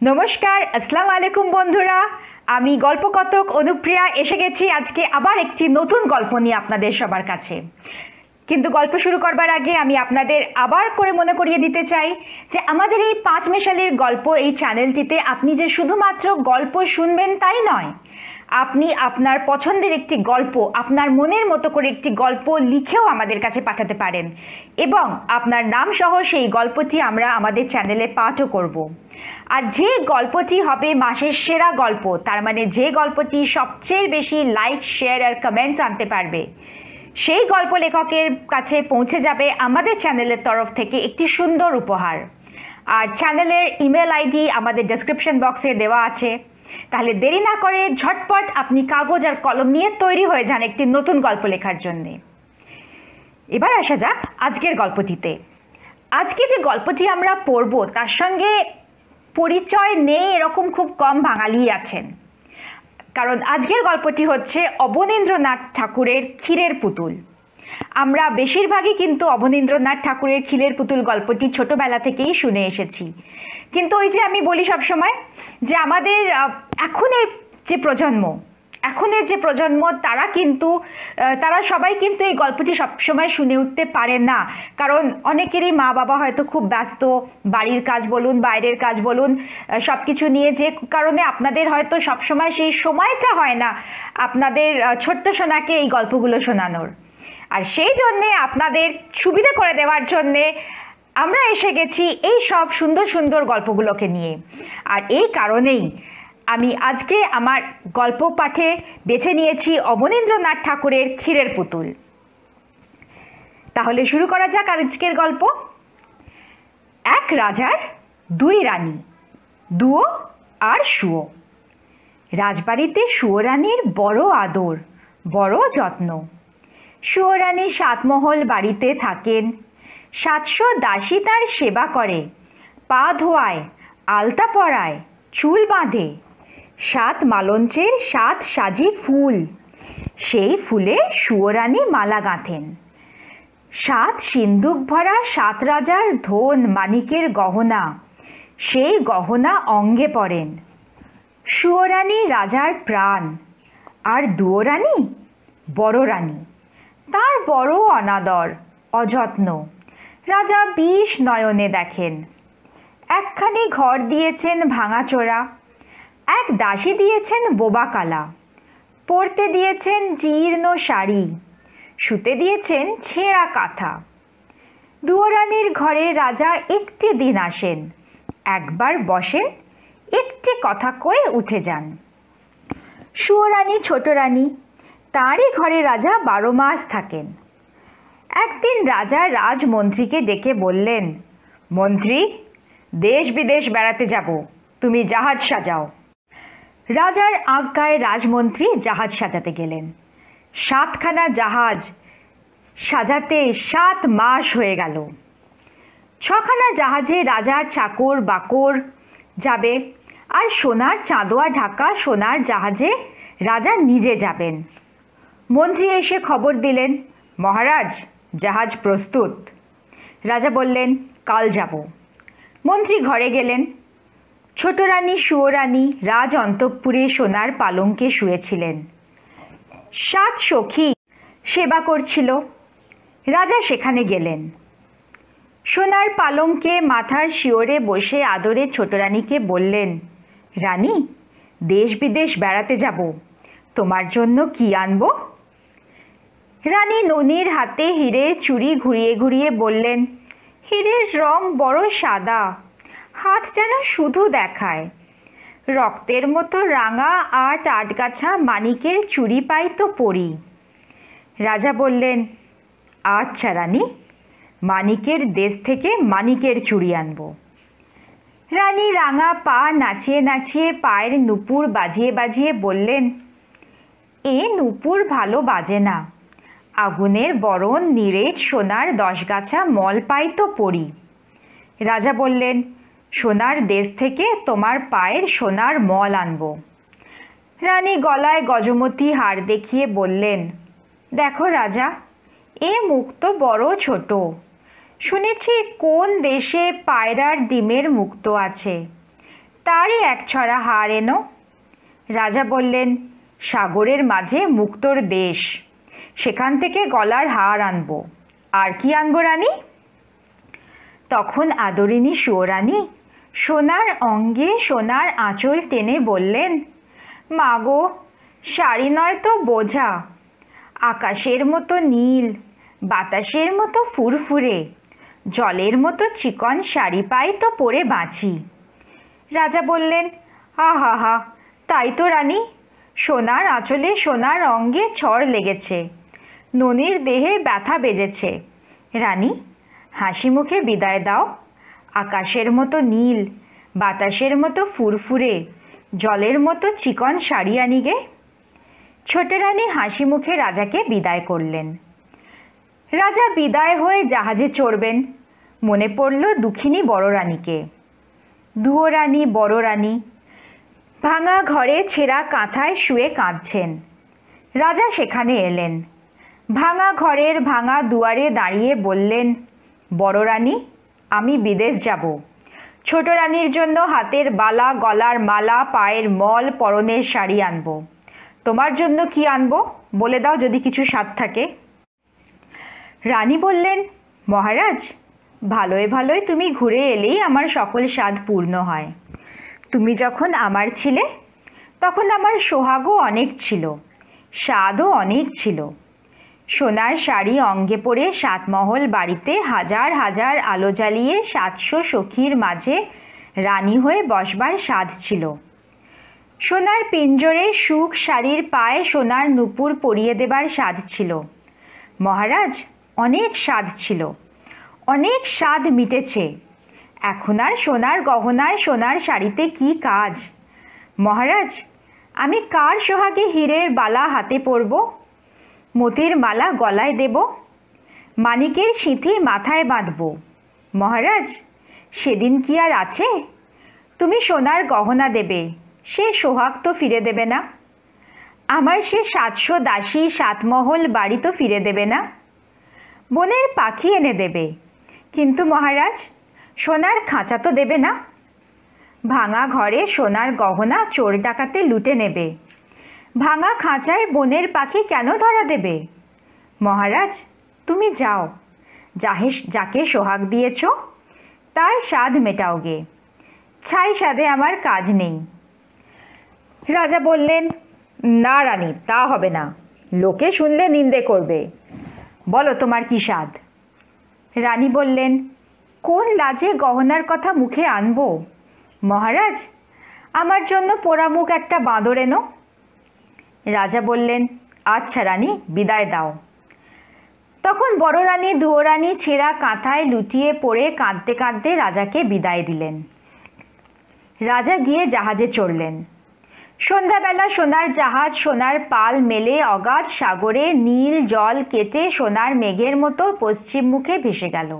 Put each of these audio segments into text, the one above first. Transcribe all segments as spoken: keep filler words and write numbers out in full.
নমস্কার, আসসালামু আলাইকুম বন্ধুরা। আমি গল্পকথক অনুপ্রিয়া এসে গেছি আজকে আবার একটি নতুন গল্প নিয়ে আপনাদের সবার কাছে। কিন্তু গল্প শুরু করবার আগে আমি আপনাদের আবার করে মনে করিয়ে দিতে চাই যে আমাদের এই পাঁচ মেশালির গল্প এই চ্যানেলটিতে আপনি যে শুধুমাত্র গল্প শুনবেন তাই নয়, আপনি আপনার পছন্দের একটি গল্প, আপনার মনের মতো করে একটি গল্প লিখেও আমাদের কাছে পাঠাতে পারেন এবং আপনার নাম সহ সেই গল্পটি আমরা আমাদের চ্যানেলে পাঠও করব। আর যে গল্পটি হবে মাসের সেরা গল্প, তার মানে যে গল্পটি সবচেয়ে বেশি লাইক, শেয়ার আর কমেন্টস আনতে পারবে, সেই গল্প লেখকের কাছে পৌঁছে যাবে আমাদের চ্যানেলের তরফ থেকে একটি সুন্দর উপহার। আর চ্যানেলের ইমেল আইডি আমাদের ডেসক্রিপশন বক্সে দেওয়া আছে। তাহলে দেরি না করে ঝটপট আপনি কাগজ আর কলম নিয়ে তৈরি হয়ে যান একটি নতুন গল্প লেখার জন্যে। এবার আসা যাক আজকের গল্পটিতে। আজকে যে গল্পটি আমরা পড়ব তার সঙ্গে পরিচয় নেই এরকম খুব কম বাঙালি আছেন, কারণ আজকের গল্পটি হচ্ছে অবনীন্দ্রনাথ ঠাকুরের ক্ষীরের পুতুল। আমরা বেশিরভাগই কিন্তু অবনীন্দ্রনাথ ঠাকুরের ক্ষীরের পুতুল গল্পটি ছোটবেলা থেকেই শুনে এসেছি, কিন্তু ওই যে আমি বলি সবসময় যে আমাদের এখনের যে প্রজন্ম এখনের যে প্রজন্ম তারা কিন্তু তারা সবাই কিন্তু এই গল্পটি সবসময় শুনে উঠতে পারে না, কারণ অনেকেরই মা বাবা হয়তো খুব ব্যস্ত, বাড়ির কাজ বলুন, বাইরের কাজ বলুন, সব কিছু নিয়ে, যে কারণে আপনাদের হয়তো সবসময় সেই সময়টা হয় না আপনাদের ছোট্ট সোনাকে এই গল্পগুলো শোনানোর। আর সেই জন্যে আপনাদের সুবিধা করে দেওয়ার জন্যে আমরা এসে গেছি এই সব সুন্দর সুন্দর গল্পগুলোকে নিয়ে। আর এই কারণেই আমি আজকে আমার গল্প পাঠে বেছে নিয়েছি অবনীন্দ্রনাথ ঠাকুরের ক্ষীরের পুতুল। তাহলে শুরু করা যাক আজকের গল্প। এক রাজার দুই রানী, দুয়ো আর শুয়ো। রাজবাড়িতে শুয়ো রানীর বড় আদর, বড় যত্ন। শুয়ো রানী সাতমহল বাড়িতে থাকেন, সাতশো দাসী তার সেবা করে, পা ধোয়ায়, আলতা পরায়, চুল বাঁধে। সাত মালঞ্চের সাত সাজি ফুল, সেই ফুলে শুয়ো রানী মালা গাঁথেন। সাত সিন্দুক ভরা সাত রাজার ধন মানিকের গহনা, সেই গহনা অঙ্গে পরেন। শুয়ো রানী রাজার প্রাণ, আর দুয়ো রানী বড় রানী, তার বড় অনাদর অযত্ন রাজা বিষ নয়নে দেখেন। একখানি ঘর দিয়েছেন ভাঙাচোরা, এক দাসী দিয়েছেন বোবা কালা, পরতে দিয়েছেন জীর্ণ শাড়ি, শুতে দিয়েছেন ছেঁড়া কাঁথা। দুয়ো রানীর ঘরে রাজা একটি দিন আসেন, একবার বসেন, একটি কথা কয়ে উঠে যান। শুয়ো রানী ছোট রানী, তাঁরই ঘরে রাজা বারো মাস থাকেন। একদিন রাজা রাজমন্ত্রীকে ডেকে বললেন, মন্ত্রী, দেশ বিদেশ বেড়াতে যাব, তুমি জাহাজ সাজাও। রাজার আজ্ঞায় রাজমন্ত্রী জাহাজ সাজাতে গেলেন। সাতখানা জাহাজ সাজাতে সাত মাস হয়ে গেল। ছখানা জাহাজে রাজার চাকর বাকর যাবে, আর সোনার চাঁদোয়া ঢাকা সোনার জাহাজে রাজা নিজে যাবেন। মন্ত্রী এসে খবর দিলেন, মহারাজ, জাহাজ প্রস্তুত। রাজা বললেন, কাল যাব। মন্ত্রী ঘরে গেলেন। ছোট রানী শুয়ো রানী রাজ অন্তঃপুরে সোনার পালঙ্কে শুয়েছিলেন। সাত সখী সেবা করছিল। রাজা সেখানে গেলেন। সোনার পালঙ্কে মাথার শিওরে বসে আদরে ছোট রানীকে বললেন, রানী, দেশ বিদেশ বেড়াতে যাব, তোমার জন্য কি আনবো? রানী ননির হাতে হীরের চুড়ি ঘুরিয়ে ঘুরিয়ে বললেন, হীরের রং বড় সাদা, হাত যেন শুধু দেখায়, রক্তের মতো রাঙা আট আটগাছা মানিকের চুড়ি পাই তো পরি। রাজা বললেন, আচ্ছা রানী, মানিকের দেশ থেকে মানিকের চুড়ি আনবো। রানী রাঙা পা নাচিয়ে নাচিয়ে পায়ের নুপুর বাজিয়ে বাজিয়ে বললেন, এ নুপুর ভালো বাজে না, আগুনের বরণ নিরেট সোনার দশগাছা মল পাই তো পরি। রাজা বললেন, সোনার দেশ থেকে তোমার পায়ের সোনার মল আনবো। রানী গলায় গজমতি হার দেখিয়ে বললেন, দেখো রাজা, এ মুখ তো বড় ছোট, শুনেছি কোন দেশে পায়রার ডিমের মুক্তো আছে, তারই এক ছড়া হার এনো। রাজা বললেন, সাগরের মাঝে মুক্তোর দেশ, সেখান থেকে গলার হার আনবো। আর কি আনবো রানী? তখন আদরিনী সুয়োরানী সোনার অঙ্গে সোনার আঁচল টেনে বললেন, মা গো, শাড়ি নয় তো বোঝা, আকাশের মতো নীল, বাতাসের মতো ফুরফুরে, জলের মতো চিকন শাড়ি পাই তো পরে বাঁচি। রাজা বললেন, আহা হা, তাই তো রানী, সোনার আঁচলে সোনার অঙ্গে ছড় লেগেছে, ননির দেহে ব্যথা বেজেছে। রানী, হাসি মুখে বিদায় দাও। আকাশের মতো নীল, বাতাসের মতো ফুরফুরে, জলের মতো চিকন শাড়ি আনি গে। ছোট রানী হাসি মুখে রাজাকে বিদায় করলেন। রাজা বিদায় হয়ে জাহাজে চড়বেন, মনে পড়ল দুঃখিনী বড় রানীকে। দুয়ো রানী বড় রানী ভাঙা ঘরে ছেঁড়া কাঁথায় শুয়ে কাঁদছেন। রাজা সেখানে এলেন। ভাঙা ঘরের ভাঙা দুয়ারে দাঁড়িয়ে বললেন, বড় রানী, আমি বিদেশ যাব। ছোট রানীর জন্য হাতের বালা, গলার মালা, পায়ের মল, পরনের শাড়ি আনবো। তোমার জন্য কি আনবো বলে দাও, যদি কিছু স্বাদ থাকে। রানী বললেন, মহারাজ, ভালোয় ভালোয় তুমি ঘুরে এলেই আমার সকল স্বাদ পূর্ণ হয়। তুমি যখন আমার ছিলে তখন আমার সোহাগও অনেক ছিল, স্বাদও অনেক ছিল। সোনার শাড়ি অঙ্গে পরে সাতমহল বাড়িতে হাজার হাজার আলো জ্বালিয়ে সাতশো সখীর মাঝে রানী হয়ে বসবার স্বাদ ছিল। সোনার পিঞ্জরে সুখ শাড়ির পায়ে সোনার নূপুর পরিয়ে দেবার স্বাদ ছিল। মহারাজ, অনেক স্বাদ ছিল, অনেক স্বাদ মিটেছে। এখন আর সোনার গহনায় সোনার শাড়িতে কি কাজ? মহারাজ, আমি কার সোহাগে হীরের বালা হাতে পরব, মতির মালা গলায় দেব, মানিকের সিঁথি মাথায় বাঁধব? মহারাজ, সেদিন কি আর আছে? তুমি সোনার গহনা দেবে, সে সোহাগ তো ফিরে দেবে না। আমার সে সাতশো দাসী সাতমহল বাড়ি তো ফিরে দেবে না। বনের পাখি এনে দেবে, কিন্তু মহারাজ সোনার খাঁচা তো দেবে না। ভাঙা ঘরে সোনার গহনা চোর ডাকাতে লুটে নেবে, ভাঙা খাঁচায় বনের পাখি কেন ধরা দেবে? মহারাজ, তুমি যাও, যাহে যাকে সোহাগ দিয়েছ তার স্বাদ মেটাওগে, ছাই স্বাদে আমার কাজ নেই। রাজা বললেন, না রানী, তা হবে না, লোকে শুনলে নিন্দে করবে। বলো তোমার কি স্বাদ? রানী বললেন, কোন লাজে গহনার কথা মুখে আনবো? মহারাজ, আমার জন্য পোড়ামুখ একটা বাঁদর এনো। রাজা বললেন, আচ্ছা রানী, বিদায় দাও। তখন বড় রানী দুয়ো রানী ছেঁড়া কাঁথায় লুটিয়ে পড়ে কাঁদতে কাঁদতে রাজাকে বিদায় দিলেন। রাজা গিয়ে জাহাজে চড়লেন। সন্ধ্যাবেলা সোনার জাহাজ সোনার পাল মেলে অগাধ সাগরে নীল জল কেটে সোনার মেঘের মতো পশ্চিম মুখে ভেসে গেল।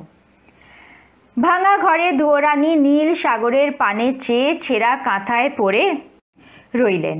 ভাঙা ঘরে দুয়ো রানী নীল সাগরের পানে চেয়ে ছেঁড়া কাঁথায় পড়ে রইলেন।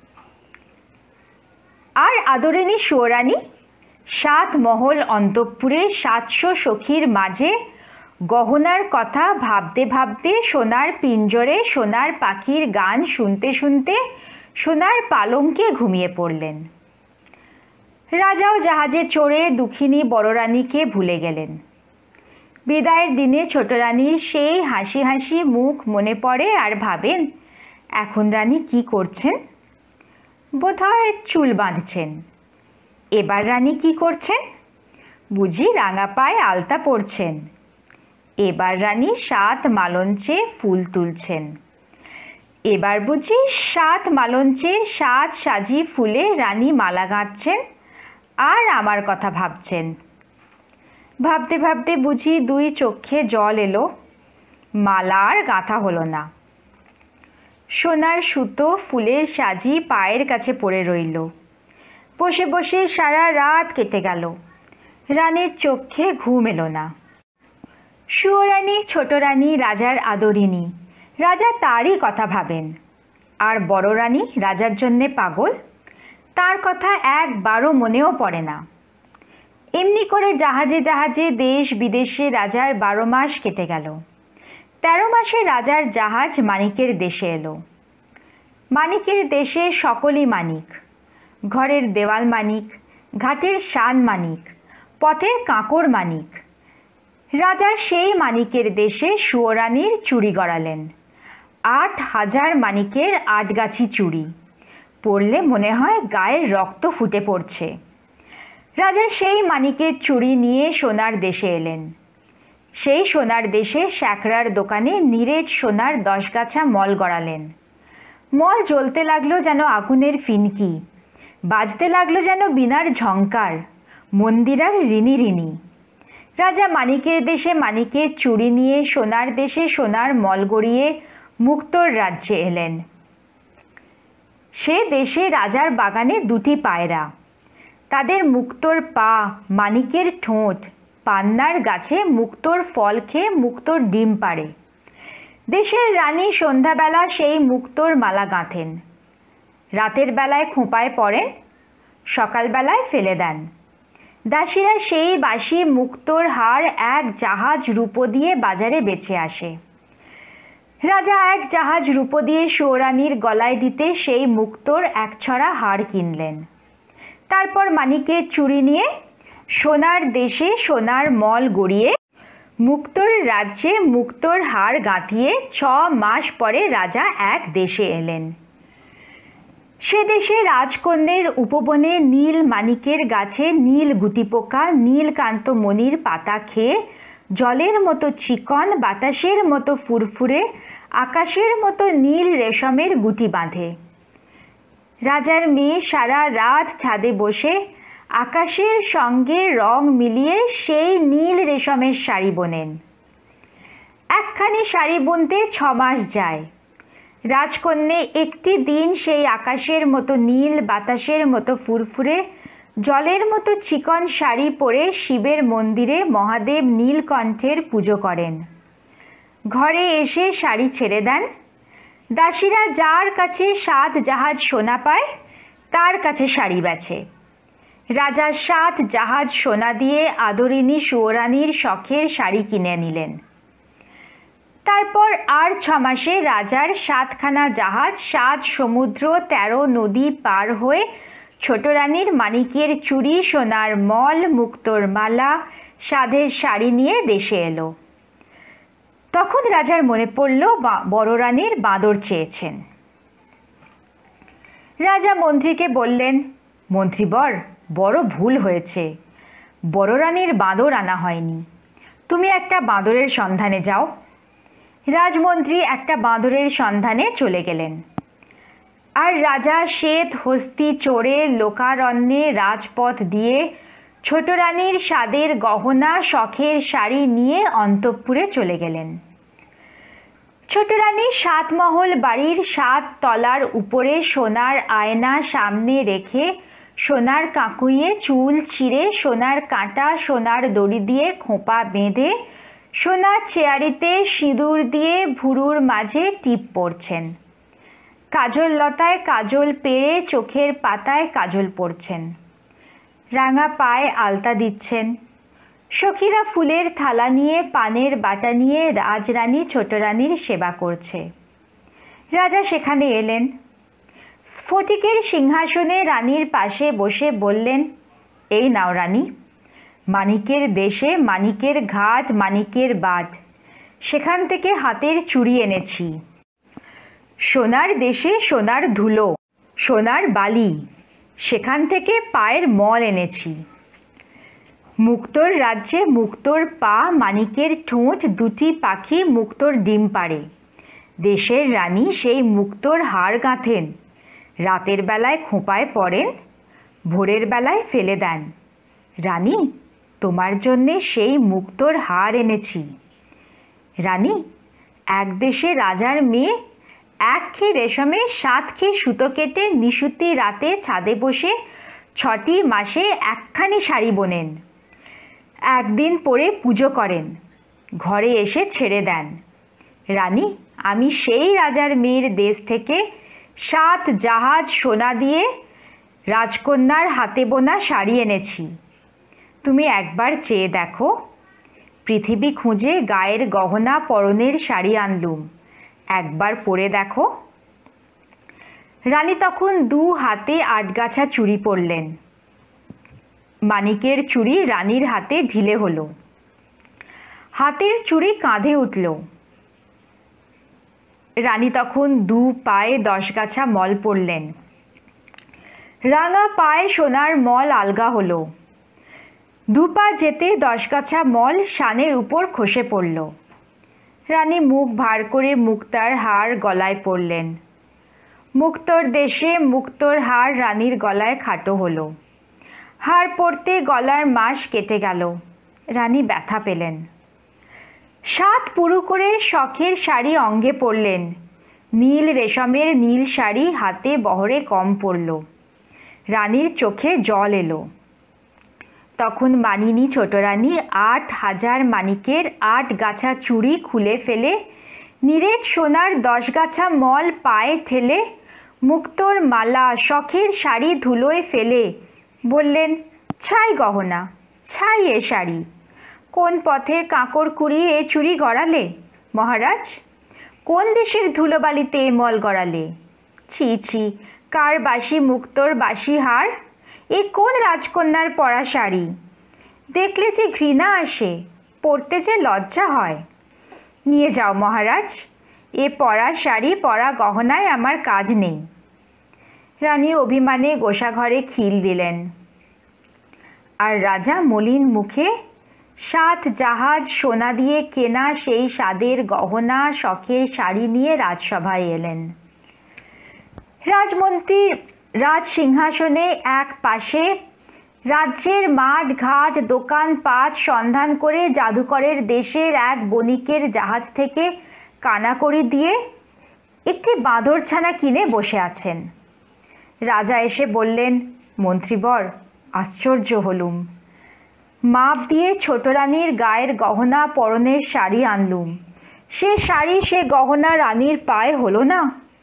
আর আদরিনী সুয়োরানী সাত মহল অন্তঃপুরে সাতশো সখীর মাঝে গহনার কথা ভাবতে ভাবতে সোনার পিঞ্জরে সোনার পাখির গান শুনতে শুনতে সোনার পালঙ্কে ঘুমিয়ে পড়লেন। রাজাও জাহাজে চড়ে দুঃখিনী বড় রানীকে ভুলে গেলেন। বিদায়ের দিনে ছোট রানীর সেই হাসি হাসি মুখ মনে পড়ে আর ভাবেন, এখন রানী কি করছেন? বোধহয় চুল বাঁধছেন। এবার রানী কি করছেন? বুঝি রাঙা পায়ে আলতা পরছেন। এবার রানী সাত মালঞ্চে ফুল তুলছেন। এবার বুঝি সাত মালঞ্চের সাত সাজি ফুলে রানী মালা গাঁথছেন আর আমার কথা ভাবছেন। ভাবতে ভাবতে বুঝি দুই চোখে জল এলো, মালা আর গাঁথা হলো না। সোনার সুতো ফুলের সাজি পায়ের কাছে পড়ে রইল। বসে বসে সারা রাত কেটে গেল, রানীর চোখে ঘুম এলো না। সুয়োরানী ছোট রানী রাজার আদরিনী, রাজা তারই কথা ভাবেন। আর বড় রানী রাজার জন্যে পাগল, তার কথা একবারও মনেও পড়ে না। এমনি করে জাহাজে জাহাজে দেশ বিদেশে রাজার বারো মাস কেটে গেল। তেরো মাসে রাজার জাহাজ মানিকের দেশে এলো। মানিকের দেশে সকলই মানিক, ঘরের দেওয়াল মানিক, ঘাটের শান মানিক, পথের কাঁকর মানিক। রাজা সেই মানিকের দেশে সুয়োরানীর চুড়ি গড়ালেন। আট হাজার মানিকের আটগাছি চুড়ি, পরলে মনে হয় গায়ের রক্ত ফুটে পড়ছে। রাজা সেই মানিকের চুড়ি নিয়ে সোনার দেশে এলেন। সেই সোনার দেশে শ্যাকরার দোকানে নিরেট সোনার দশগাছা মল গড়ালেন। মল জ্বলতে লাগলো যেন আগুনের ফিনকি, বাজতে লাগলো যেন বীণার ঝংকার, মন্দিরার রিনি রিনি। রাজা মানিকের দেশে মানিকের চুড়ি নিয়ে সোনার দেশে সোনার মল গড়িয়ে মুক্তোর রাজ্যে এলেন। সে দেশে রাজার বাগানে দুটি পায়রা, তাদের মুক্তোর পা, মানিকের ঠোঁট, পান্নার গাছে মুক্তোর ফল খেয়ে মুক্তোর ডিম পাড়ে। দেশের রানী সন্ধ্যাবেলা সেই মুক্তোর মালা গাঁথেন, রাতের বেলায় খোঁপায় পড়েন, সকালবেলায় ফেলে দেন। দাসীরা সেই বাসি মুক্তোর হার এক জাহাজ রূপো দিয়ে বাজারে বেচে আসে। রাজা এক জাহাজ রূপো দিয়ে সুয়োরানীর গলায় দিতে সেই মুক্তোর একছড়া হার কিনলেন। তারপর মানিকের চুড়ি নিয়ে সোনার দেশে সোনার মল গড়িয়ে মুক্তোর রাজ্যে মুক্তোর হার গাঁথিয়ে ছ মাস পরে রাজা এক দেশে এলেন। সে দেশে রাজকন্যের উপবনে নীল মানিকের গাছে নীল গুটিপোকা নীলকান্ত মণির পাতা খেয়ে জলের মতো চিকন, বাতাসের মতো ফুরফুরে, আকাশের মতো নীল রেশমের গুটি বাঁধে। রাজার মেয়ে সারা রাত ছাদে বসে আকাশের সঙ্গে রং মিলিয়ে সেই নীল রেশমের শাড়ি বোনেন। একখানি শাড়ি বুনতে ছ মাস যায়। রাজকন্যা একটি দিন সেই আকাশের মতো নীল, বাতাসের মতো ফুরফুরে, জলের মতো চিকন শাড়ি পরে শিবের মন্দিরে মহাদেব নীলকণ্ঠের পুজো করেন। ঘরে এসে শাড়ি ছেড়ে দেন। দাসীরা যার কাছে সাত জাহাজ সোনা পায় তার কাছে শাড়ি বেচে। রাজা সাত জাহাজ সোনা দিয়ে আদরিনী সুয়োরানীর শখের শাড়ি কিনে নিলেন। তারপর আর ছ মাসে রাজার সাতখানা জাহাজ সাত সমুদ্র তেরো নদী পার হয়ে ছোট রানীর মানিকের চুড়ি, সোনার মল, মুক্তোর মালা, সাধের শাড়ি নিয়ে দেশে এলো। তখন রাজার মনে পড়ল বড় রানীর বাঁদর চেয়েছেন। রাজা মন্ত্রীকে বললেন, মন্ত্রীবর, বড় ভুল হয়েছে, বড় রানীর বাঁদর আনা হয়নি, তুমি একটা বাঁদরের সন্ধানে যাও। রাজমন্ত্রী একটা বাঁদরের সন্ধানে চলে গেলেন। আর রাজা শ্বেত হস্তি চড়ে লোকারণ্যে রাজপথ দিয়ে ছোট রানীর স্বাদের গহনা, শখের শাড়ি নিয়ে অন্তঃপুরে চলে গেলেন। ছোট রানী সাতমহল বাড়ির সাত তলার উপরে সোনার আয়না সামনে রেখে সোনার কাঁকুইয়ে চুল ছিঁড়ে সোনার কাঁটা সোনার দড়ি দিয়ে খোঁপা বেঁধে সোনার চেয়ারিতে সিঁদুর দিয়ে ভুরুর মাঝে টিপ পরছেন। কাজল লতায় কাজল পেড়ে চোখের পাতায় কাজল পরছেন। রাঙা পায়ে আলতা দিচ্ছেন। সখীরা ফুলের থালা নিয়ে পানের বাটা নিয়ে রাজরানী ছোট রানীর সেবা করছে। রাজা সেখানে এলেন। স্ফটিকের সিংহাসনে রানীর পাশে বসে বললেন, এই নাও রানী, মানিকের দেশে মানিকের ঘাট, মানিকের বাট, সেখান থেকে হাতের চুড়ি এনেছি। সোনার দেশে সোনার ধুলো, সোনার বালি, সেখান থেকে পায়ের মল এনেছি। মুক্তোর রাজ্যে মুক্তোর পা, মানিকের ঠোঁট, দুটি পাখি মুক্তোর ডিম পাড়ে। দেশের রানী সেই মুক্তোর হার গাঁথেন, রাতের বেলায় খোঁপায় পড়েন, ভোরের বেলায় ফেলে দেন। রানী, তোমার জন্যে সেই মুক্তোর হার এনেছি। রানী, এক দেশে রাজার মেয়ে এক খেয়ে রেশমে সাত খেয়ে সুতো কেটে নিশুতি রাতে ছাদে বসে ছটি মাসে একখানি শাড়ি বোনেন। একদিন পরে পুজো করেন, ঘরে এসে ছেড়ে দেন। রানী, আমি সেই রাজার মেয়ের দেশ থেকে সাত জাহাজ সোনা দিয়ে রাজকন্যার হাতে বোনা শাড়ি এনেছি। তুমি একবার চেয়ে দেখো, পৃথিবী খুঁজে গায়ের গহনা পরনের শাড়ি আনলুম, একবার পরে দেখো। রানী তখন দু হাতে আটগাছা চুড়ি পরলেন। মানিকের চুড়ি রানীর হাতে ঢিলে হলো, হাতের চুড়ি কাঁধে উঠল। রানী তখন দু পায়ে দশগাছা মল পরলেন। রাঙা পায়ে সোনার মল আলগা হলো। দুপা যেতে দশগাছা মল শানের উপর খসে পড়ল। রানী মুখ ভার করে মুক্তার হার গলায় পরলেন। মুক্তোর দেশে মুক্তোর হার রানীর গলায় খাটো হলো। হার পরতে গলার মাস কেটে গেল। রানী ব্যথা পেলেন। সাত পুরু করে শখের শাড়ি অঙ্গে পরলেন। নীল রেশমের নীল শাড়ি হাতে বহরে কম পড়ল। রানীর চোখে জল এলো। তখন মানিনী ছোট রানী আট হাজার মানিকের আট গাছা চুড়ি খুলে ফেলে নিরেট সোনার দশ গাছা মল পায়ে ঠেলে মুক্তোর মালা শখের শাড়ি ধুলোয় ফেলে বললেন, ছাই গহনা, ছাই এ শাড়ি। কোন পথের কাঁকর কুড়িয়ে এ চুড়ি গড়ালে মহারাজ? কোন দেশের ধুলোবালিতে এ মল গড়ালে? ছি ছি, কার বাসি মুক্তোর বাসি হার? এ কোন রাজকন্যার পরা শাড়ি? দেখলে যে ঘৃণা আসে, পরতে যে লজ্জা হয়। নিয়ে যাও মহারাজ, এ পরা শাড়ি পরা গহনায় আমার কাজ নেই। রানী অভিমানে গোসাঘরে খিল দিলেন। আর রাজা মলিন মুখে সাত জাহাজ সোনা দিয়ে কেনা সেই স্বাদের গহনা শখের শাড়ি নিয়ে রাজসভায় এলেন। রাজমন্ত্রী রাজ সিংহাসনে এক পাশে রাজ্যের মাঠ ঘাট দোকানপাট সন্ধান করে জাদুকরের দেশের এক বণিকের জাহাজ থেকে কানাকড়ি দিয়ে একটি বাঁদরছানা কিনে বসে আছেন। রাজা এসে বললেন, মন্ত্রীবর, আশ্চর্য হলুম। মাপ দিয়ে ছোট রানীর গায়ের গহনা পরনের শাড়ি আনলুম, সে শাড়ি সে গহনা রানীর পায়ে হলো না।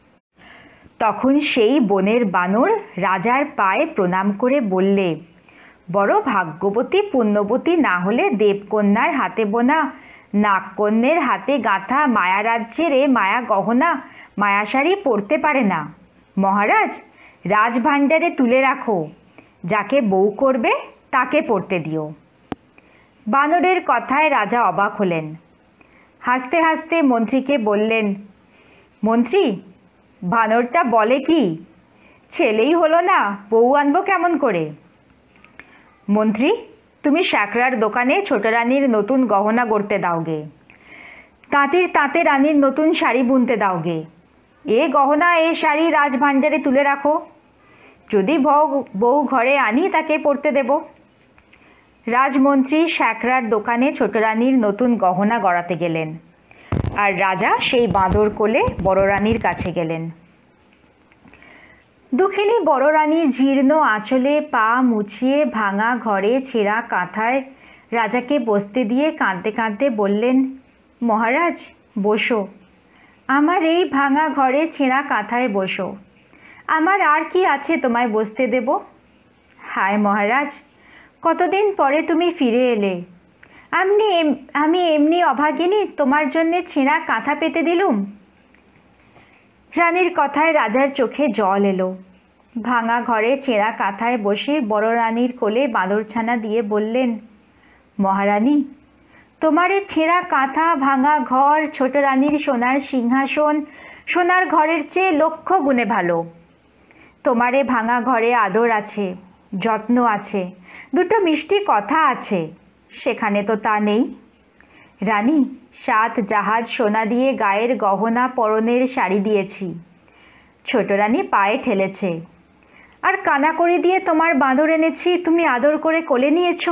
তখন সেই বনের বানর রাজার পায়ে প্রণাম করে বললে, বড় ভাগ্যবতী পুণ্যবতী না হলে দেবকন্যার হাতে বোনা নাগকন্যের হাতে গাঁথা মায়া রাজ্যের এ মায়া গহনা মায়া শাড়ি পরতে পারে না। মহারাজ, রাজভাণ্ডারে তুলে রাখো, যাকে বউ করবে তাকে পরতে দিও। বানরের কথায় রাজা অবাক হলেন। হাসতে হাসতে মন্ত্রীকে বললেন, মন্ত্রী, বানরটা বলে কি? ছেলেই হলো না, বউ আনবো কেমন করে? মন্ত্রী, তুমি শ্যাকরার দোকানে ছোট রানীর নতুন গহনা গড়তে দাওগে, তাঁতির তাঁতে রানীর নতুন শাড়ি বুনতে দাওগে। এ গহনা এ শাড়ি রাজভাণ্ডারে তুলে রাখো, যদি বউ বউ ঘরে আনি তাকে পরতে দেব। রাজমন্ত্রী শ্যাকরার দোকানে ছোট রানীর নতুন গহনা গড়াতে গেলেন, আর রাজা সেই বাঁদর কোলে বড় রানীর কাছে গেলেন। দুঃখিনী বড় রানী জীর্ণ আঁচলে পা মুছিয়ে ভাঙা ঘরে ছেঁড়া কাঁথায় রাজাকে বসতে দিয়ে কাঁদতে কাঁদতে বললেন, মহারাজ বসো, আমার এই ভাঙা ঘরে ছেঁড়া কাঁথায় বসো, আমার আর কি আছে তোমায় বসতে দেব? হায় মহারাজ, কতদিন পরে তুমি ফিরে এলে, আমি আমি এমনি অভাগিনী তোমার জন্যে ছেঁড়া কাঁথা পেতে দিলুম। রানীর কথায় রাজার চোখে জল এলো। ভাঙা ঘরে ছেঁড়া কাঁথায় বসে বড় রানীর কোলে বাঁদরছানা দিয়ে বললেন, মহারানী, তোমার এ ছেঁড়া কাঁথা ভাঙা ঘর ছোট রানীর সোনার সিংহাসন সোনার ঘরের চেয়ে লক্ষ গুণে ভালো। তোমার এ ভাঙা ঘরে আদর আছে, যত্ন আছে, দুটো মিষ্টি কথা আছে, সেখানে তো তা নেই। রানী, সাত জাহাজ সোনা দিয়ে গায়ের গহনা পরনের শাড়ি দিয়েছি, ছোট রানী পায়ে ঠেলেছে, আর কানাকড়ি দিয়ে তোমার বাঁদর এনেছি, তুমি আদর করে কোলে নিয়েছ।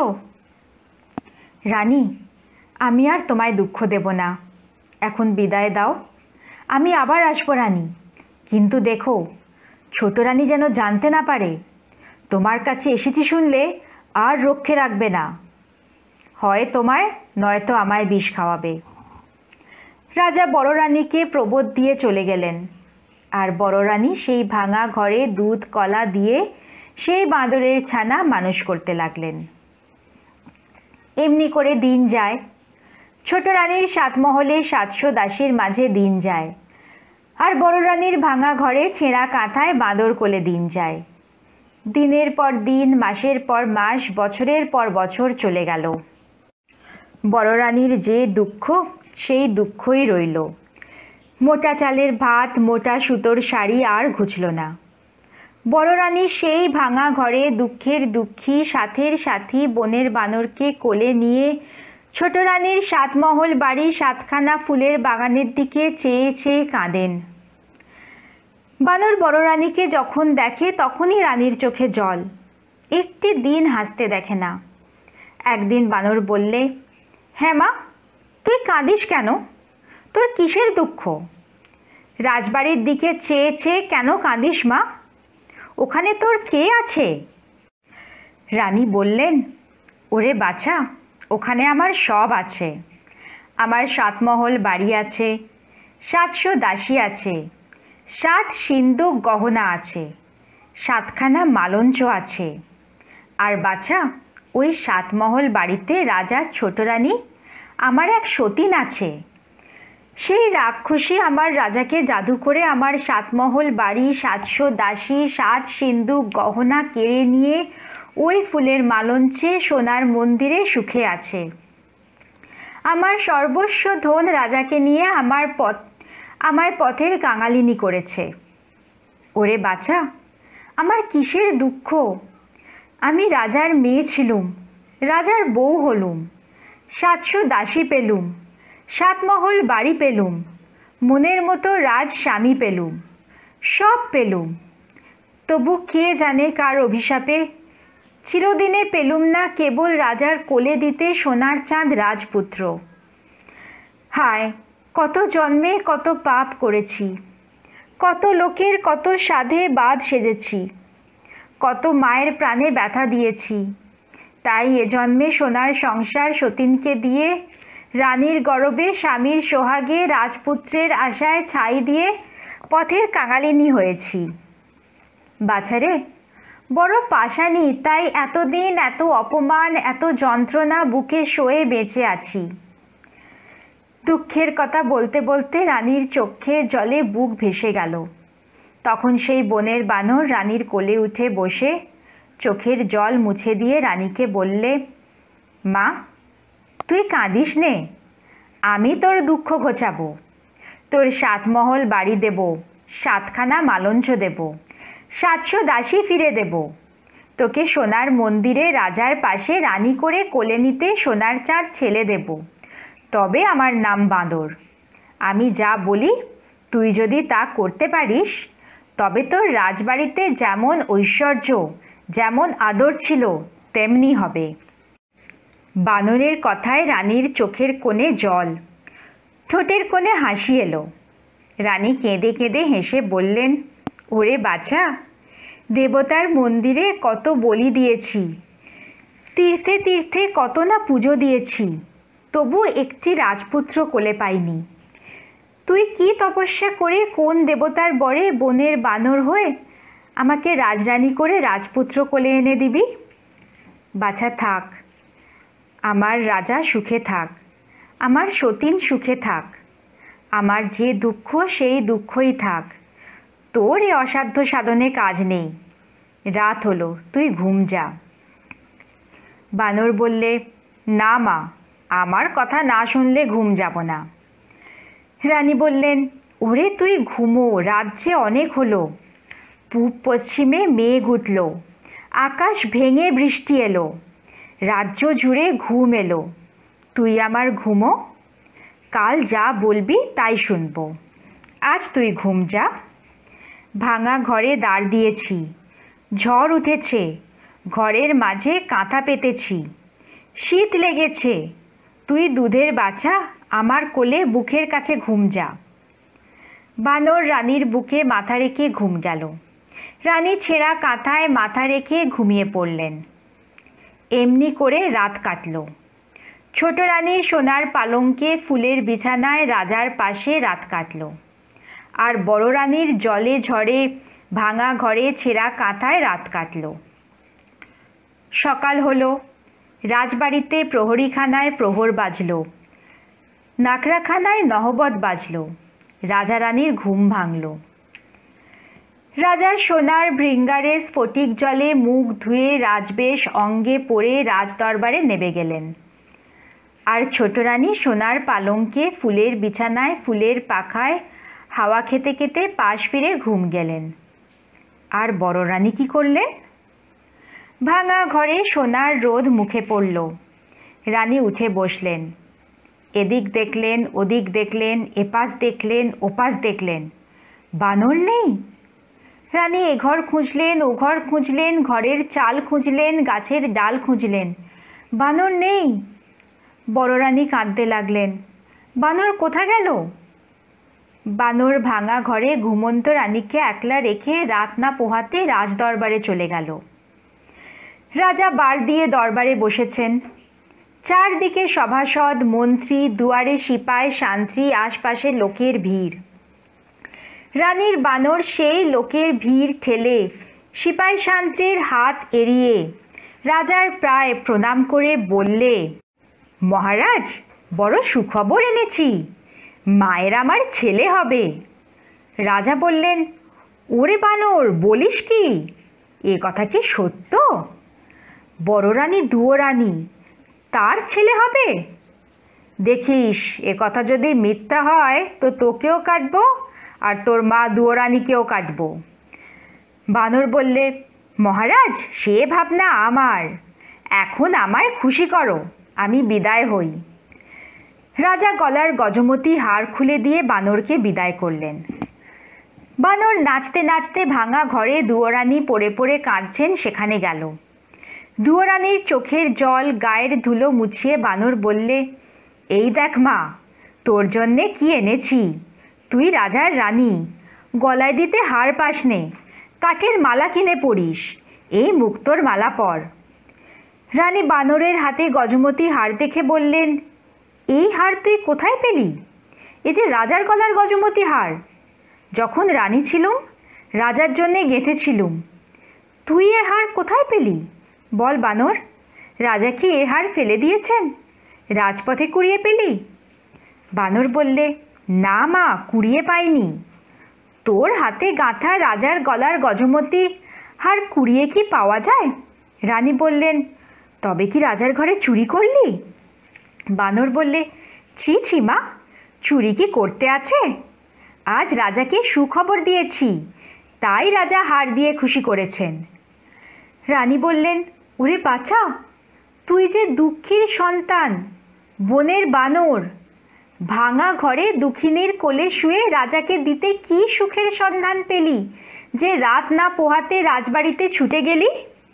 রানী, আমি আর তোমায় দুঃখ দেব না, এখন বিদায় দাও, আমি আবার আসবো রানী, কিন্তু দেখো ছোট রানী যেন জানতে না পারে, তোমার কাছে এসেছি শুনলে আর রক্ষে রাখবে না, হয় তোমায় নয়তো আমায় বিষ খাওয়াবে। রাজা বড় রানীকে প্রবোধ দিয়ে চলে গেলেন, আর বড় রানী সেই ভাঙা ঘরে দুধ কলা দিয়ে সেই বাঁদরের ছানা মানুষ করতে লাগলেন। এমনি করে দিন যায়। ছোট রানীর সাতমহলে সাতশো দাসীর মাঝে দিন যায়, আর বড় রানীর ভাঙা ঘরে ছেঁড়া কাঁথায় বাঁদর কোলে দিন যায়। দিনের পর দিন, মাসের পর মাস, বছরের পর বছর চলে গেল। বড় রানীর যে দুঃখ, সেই দুঃখই রইল। মোটা চালের ভাত, মোটা সুতোর শাড়ি আর ঘুচল না। বড় রানী সেই ভাঙা ঘরে দুঃখের দুঃখী, সাথের সাথী বনের বানরকে কোলে নিয়ে ছোট রানীর সাতমহল বাড়ি, সাতখানা ফুলের বাগানের দিকে চেয়ে চেয়ে কাঁদেন। বানর বড় রানীকে যখন দেখে তখনই রানীর চোখে জল, একটি দিন হাসতে দেখে না। একদিন বানর বললে, হ্যাঁ মা, তুই কাঁদিস কেন? তোর কিসের দুঃখ? রাজবাড়ির দিকে চেয়ে চেয়ে কেন কাঁদিস মা? ওখানে তোর কে আছে? রানী বললেন, ওরে বাছা, ওখানে আমার সব আছে। আমার সাতমহল বাড়ি আছে, সাতশো দাসী আছে, সাত সিন্দুক গহনা আছে, সাতখানা মালঞ্চ আছে। আর বাছা, ওই সাতমহল বাড়িতে রাজার ছোট রানী আমার এক সতীন আছে। সেই রাক্ষসী আমার রাজাকে জাদু করে আমার সাতমহল বাড়ি, সাতশো দাসী, সাত সিন্দুক গহনা কেড়ে নিয়ে ওই ফুলের মালঞ্চে সোনার মন্দিরে সুখে আছে। আমার সর্বস্ব ধন রাজাকে নিয়ে আমার পথ আমার পথের কাঙালিনী করেছে। ওরে বাছা, আমার কিসের দুঃখ? আমি রাজার মেয়ে ছিলুম, রাজার বউ হলুম, সাতশো দাসী পেলুম, সাতমহল বাড়ি পেলুম, মনের মতো রাজ স্বামী পেলুম, সব পেলুম। তবু কে জানে কার অভিশাপে চিরদিনে পেলুম না কেবল রাজার কোলে দিতে সোনার চাঁদ রাজপুত্র। হায়, কত জন্মে কত পাপ করেছি, কত লোকের কত সাধে বাদ সেজেছি, কত মায়ের প্রাণে ব্যথা দিয়েছি। তাই এ জন্মে সোনার সংসার সতীনকে দিয়ে, রানীর গরবে স্বামীর সোহাগে, রাজপুত্রের আশায় ছাই দিয়ে পথের কাঙালিনী হয়েছি। বাছারে, বড় পাষাণী, তাই এতদিন এত অপমান, এত যন্ত্রণা বুকে সয়ে বেঁচে আছি। দুঃখের কথা বলতে বলতে রানীর চোখে জলে বুক ভেসে গেল। তখন সেই বনের বানর রানীর কোলে উঠে বসে চোখের জল মুছে দিয়ে রানীকে বললে, মা, তুই কাঁদিস নে, আমি তোর দুঃখ ঘোচাবো। তোর সাতমহল বাড়ি দেব, সাতখানা মালঞ্চ দেব, সাতশো দাসী ফিরে দেব। তোকে সোনার মন্দিরে রাজার পাশে রানী করে কোলে নিতে সোনার চাঁদ ছেলে দেব। তবে আমার নাম বাঁদর। আমি যা বলি তুই যদি তা করতে পারিস, তবে তোর রাজবাড়িতে যেমন ঐশ্বর্য, যেমন আদর ছিল, তেমনি হবে। বানরের কথায় রানীর চোখের কোণে জল, ঠোঁটের কোণে হাসি এলো। রানী কেঁদে কেঁদে হেসে বললেন, ওরে বাছা, দেবতার মন্দিরে কত বলি দিয়েছি, তীর্থে তীর্থে কত না পুজো দিয়েছি, তবু একটি রাজপুত্র কোলে পাইনি। তুই কি তপস্যা করে কোন দেবতার বরে বনের বানর হয়ে আমাকে রাজরানী করে রাজপুত্র কোলে এনে দিবি? বাছা থাক, আমার রাজা সুখে থাক, আমার সতীন সুখে থাক, আমার যে দুঃখ সেই দুঃখই থাক। তোর এ অসাধ্য সাধনে কাজ নেই। রাত হলো, তুই ঘুম যা। বানর বললে, না মা, আমার কথা না শুনলে ঘুম যাব না। রানী বললেন, ওরে তুই ঘুমো, রাত যে অনেক হলো। পূব পশ্চিমে মেঘ উঠল, আকাশ ভেঙে বৃষ্টি এলো, রাজ্য জুড়ে ঘুম এলো। তুই আমার ঘুমো, কাল যা বলবি তাই শুনবো। আজ তুই ঘুম যা। ভাঙা ঘরে দাঁড় দিয়েছি, ঝড় উঠেছে, ঘরের মাঝে কাঁথা পেতেছি, শীত লেগেছে, তুই দুধের বাছা আমার কোলে বুকের কাছে ঘুম যা। বানর রানীর বুকে মাথা রেখে ঘুম গেল। রানী ছেঁড়া কাঁথায় মাথা রেখে ঘুমিয়ে পড়লেন। এমনি করে রাত কাটল। ছোট রানী সোনার পালঙ্কে ফুলের বিছানায় রাজার পাশে রাত কাটল, আর বড় রানীর জলে ঝড়ে ভাঙা ঘরে ছেঁড়া কাঁথায় রাত কাটল। সকাল হলো, রাজবাড়িতে প্রহরীখানায় প্রহর বাজল। নাকড়াখানায় নহবত বাজল। রাজা রানীর ঘুম ভাঙল। রাজার সোনার ভৃঙ্গারে স্ফটিক জলে মুখ ধুয়ে রাজবেশ অঙ্গে পরে রাজদরবারে নেমে গেলেন। আর ছোট রানী সোনার পালঙ্কে ফুলের বিছানায় ফুলের পাখায় হাওয়া খেতে খেতে পাশ ফিরে ঘুম গেলেন। আর বড় রানী কি করলেন? ভাঙা ঘরে সোনার রোদ মুখে পড়ল। রানী উঠে বসলেন। এদিক দেখলেন, ওদিক দেখলেন, এপাশ দেখলেন, ওপাশ দেখলেন, বানর নেই। রানী এঘর খুঁজলেন, ওঘর খুঁজলেন, ঘরের চাল খুঁজলেন, গাছের ডাল খুঁজলেন, বানর নেই। বড় রানী কাঁদতে লাগলেন, বানর কোথা গেল? বানর ভাঙা ঘরে ঘুমন্ত রানীকে একলা রেখে রাত না পোহাতে রাজদরবারে চলে গেল। রাজা বার দিয়ে দরবারে বসেছেন। চারদিকে সভাসদ, মন্ত্রী, দুয়ারে সিপাই, সান্ত্রী, আশপাশের লোকের ভিড়। রানীর বানর সেই লোকের ভিড় ঠেলে সিপাই সান্ত্রীর হাত এড়িয়ে রাজার প্রায় প্রণাম করে বললে, মহারাজ, বড় সুখবর এনেছি, মায়ের আমার ছেলে হবে। রাজা বললেন, ওরে বানর, বলিস কি? এ কথা কি সত্য? বড় রানী দুয়োরানী, তার ছেলে হবে? দেখিস, এ কথা যদি মিথ্যা হয় তো তোকেও কাটবো আর তোর মা দুয়োরানীকেও কাটবো। বানর বললে, মহারাজ, সে ভাবনা আমার, এখন আমায় খুশি করো, আমি বিদায় হই। রাজা গলার গজমতি হার খুলে দিয়ে বানরকে বিদায় করলেন। বানর নাচতে নাচতে ভাঙা ঘরে দুয়োরানী পড়ে পড়ে কাঁদছেন সেখানে গেল। দুয়োরানীর চোখের জল, গায়ের ধুলো মুছিয়ে বানর বললে, এই দেখ মা, তোর জন্যে কি এনেছি। তুই রাজার রানী, গলায় দিতে হার পাস নে, কাঠের মালা কিনে পরিস, এই মুক্তোর মালা পর। রানী বানরের হাতে গজমতি হার দেখে বললেন, এই হার তুই কোথায় পেলি? এ যে রাজার গলার গজমতি হার, যখন রানী ছিলুম রাজার জন্যে গেঁথেছিলুম। তুই এ হার কোথায় পেলি? বল বানর, রাজা কি এ হার ফেলে দিয়েছেন? রাজপথে কুড়িয়ে পেলি? বানর বললে, না মা, কুড়িয়ে পাইনি। তোর হাতে গাঁথা রাজার গলার গজমতি হার কুড়িয়ে কি পাওয়া যায়? রানী বললেন, তবে কি রাজার ঘরে চুরি করলি? বানর বললে, ছি ছি মা, চুরি কি করতে আছে? আজ রাজাকে সুখবর দিয়েছি, তাই রাজা হার দিয়ে খুশি করেছেন। রানী বললেন, ওরে বাছা, তুই যে দুঃখীর সন্তান, বনের বানর, ভাঙা ঘরে দুঃখিনীর কোলে শুয়ে রাজাকে দিতে কি সুখের সন্ধান পেলি যে রাত না পোহাতে রাজবাড়িতে ছুটে গেলি?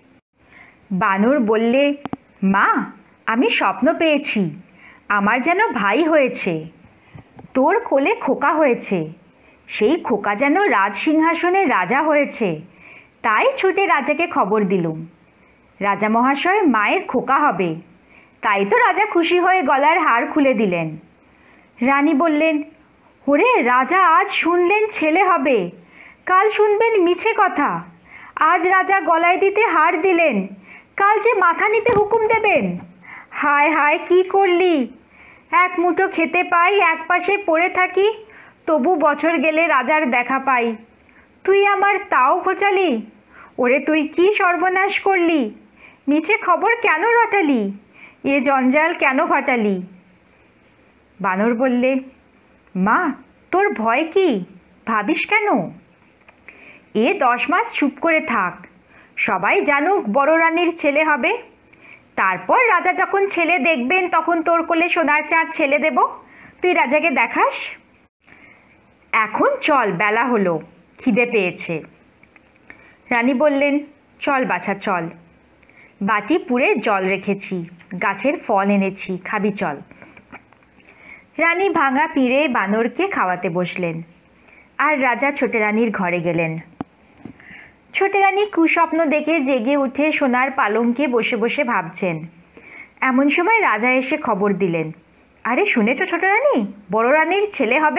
বানর বললে, মা, আমি স্বপ্ন পেয়েছি, আমার যেন ভাই হয়েছে, তোর কোলে খোকা হয়েছে, সেই খোকা যেন রাজসিংহাসনে রাজা হয়েছে, তাই ছুটে রাজাকে খবর দিলুম। রাজা মহাশয় মায়ের খোকা হবে, তাই তো রাজা খুশি হয়ে গলার হার খুলে দিলেন। রানী বললেন, ওরে রাজা, আজ শুনলেন ছেলে হবে, কাল শুনবেন মিছে কথা। আজ রাজা গলায় দিতে হার দিলেন, কাল যে মাথা নিতে হুকুম দেবেন। হায় হায়, কি করলি? এক মুঠো খেতে পাই, এক পাশে পড়ে থাকি, তবু বছর গেলে রাজার দেখা পাই। তুই আমার তাও ঘোচালি। ওরে, তুই কি সর্বনাশ করলি? মিছে খবর কেন রটালি? এ জঞ্জাল কেন ঘটালি? বানর বললে, মা, তোর ভয় কি? ভাবিস কেন? এ দশ মাস চুপ করে থাক, সবাই জানুক বড় রানীর ছেলে হবে। তারপর রাজা যখন ছেলে দেখবেন তখন তোর কোলে সোনার চাঁদ ছেলে দেব, তুই রাজাকে দেখাস। এখন চল, বেলা হলো, খিদে পেয়েছে। রানী বললেন, চল বাছা চল, বাটি পুড়ে জল রেখেছি, গাছের ফল এনেছি, খাবি চল। রানী ভাঙা পিড়ে বানরকে খাওয়াতে বসলেন, আর রাজা ছোটে রানীর ঘরে গেলেন। ছোটে রানী কুস্বপ্ন দেখে জেগে উঠে সোনার পালঙ্কে বসে বসে ভাবছেন। এমন সময় রাজা এসে খবর দিলেন, আরে শুনেছ ছোট রানী, বড় রানীর ছেলে হবে।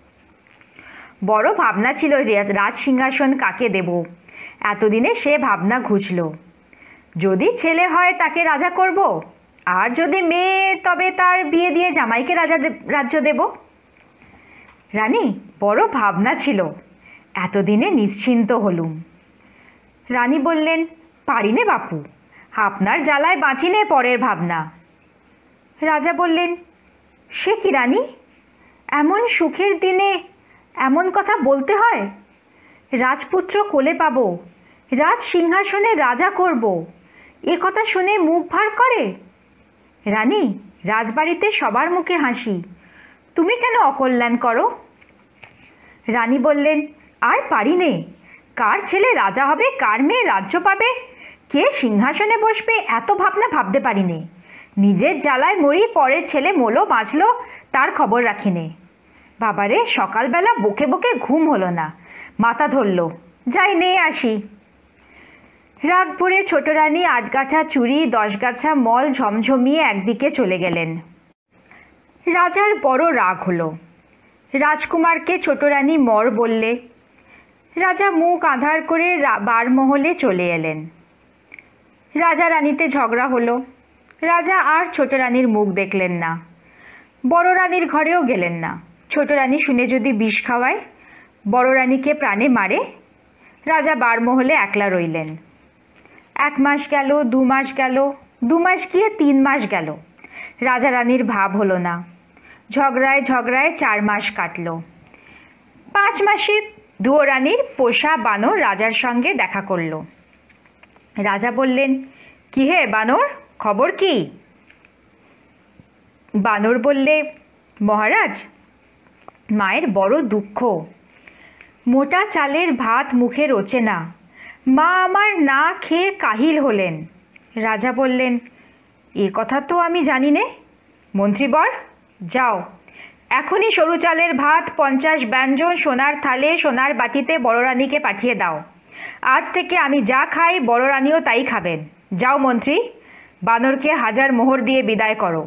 বড় ভাবনা ছিল রাজ সিংহাসন কাকে দেব, এতদিনে সে ভাবনা ঘুচল। যদি ছেলে হয় তাকে রাজা করব, আর যদি মেয়ে তবে তার বিয়ে দিয়ে জামাইকে রাজা রাজ্য দেব। রানী বড় ভাবনা ছিল, এতদিনে নিশ্চিন্ত হলুম। রানী বললেন, পারিনে বাপু, আপনার জ্বালায় বাঁচিনে পরের ভাবনা। রাজা বললেন, সে কি রানী, এমন সুখের দিনে এমন কথা বলতে হয়? রাজপুত্র কোলে পাব, রাজ সিংহাসনে রাজা করব, এ কথা শুনে মুখ ভার করে? রানী, রাজবাড়িতে সবার মুখে হাসি, তুমি কেন অকল্যাণ করো? রানী বললেন, আর পারি নে, কার ছেলে রাজা হবে, কার মেয়ে রাজ্য পাবে, কে সিংহাসনে বসবে, এত ভাবনা ভাবতে পারি নে। নিজের জ্বালায় মরি, পরের ছেলে মলো বাঁচলো তার খবর রাখি নে। বাবারে, সকালবেলা বকে বকে ঘুম হলো না, মাথা ধরল, যাই নে আসি। রাগ ভরে ছোট রানী আট গাছা চুড়ি দশ গাছা মল ঝমঝমিয়ে একদিকে চলে গেলেন। রাজার বড় রাগ হলো। রাজকুমারকে ছোট রানী মর বললে। রাজা মুখ আঁধার করে বারমহলে চলে এলেন। রাজা রানীতে ঝগড়া হলো। রাজা আর ছোট রানীর মুখ দেখলেন না, বড় রানীর ঘরেও গেলেন না। ছোট রানী শুনে যদি বিষ খাওয়ায়, বড় রানীকে প্রাণে মারে, রাজা বারমহলে একলা রইলেন। এক মাস গেল, দু মাস গেল, দু মাস গিয়ে তিন মাস গেল, রাজা রানীর ভাব হলো না। ঝগড়ায় ঝগড়ায় চার মাস কাটল। পাঁচ মাসে দুয়ো রানীর পোষা বানর রাজার সঙ্গে দেখা করল। রাজা বললেন, কি হে বানর, খবর কি? বানর বললে, মহারাজ, মায়ের বড় দুঃখ, মোটা চালের ভাত মুখে রোচে না, মা আমার না খেয়ে কাহিল হলেন। রাজা বললেন, এ কথা তো আমি জানি নে। মন্ত্রীবর, যাও এখনই সরু চালের ভাত পঞ্চাশ ব্যঞ্জন সোনার থালে সোনার বাটিতে বড় রানীকে পাঠিয়ে দাও। আজ থেকে আমি যা খাই বড় রানীও তাই খাবেন। যাও মন্ত্রী, বানরকে হাজার মোহর দিয়ে বিদায় করো।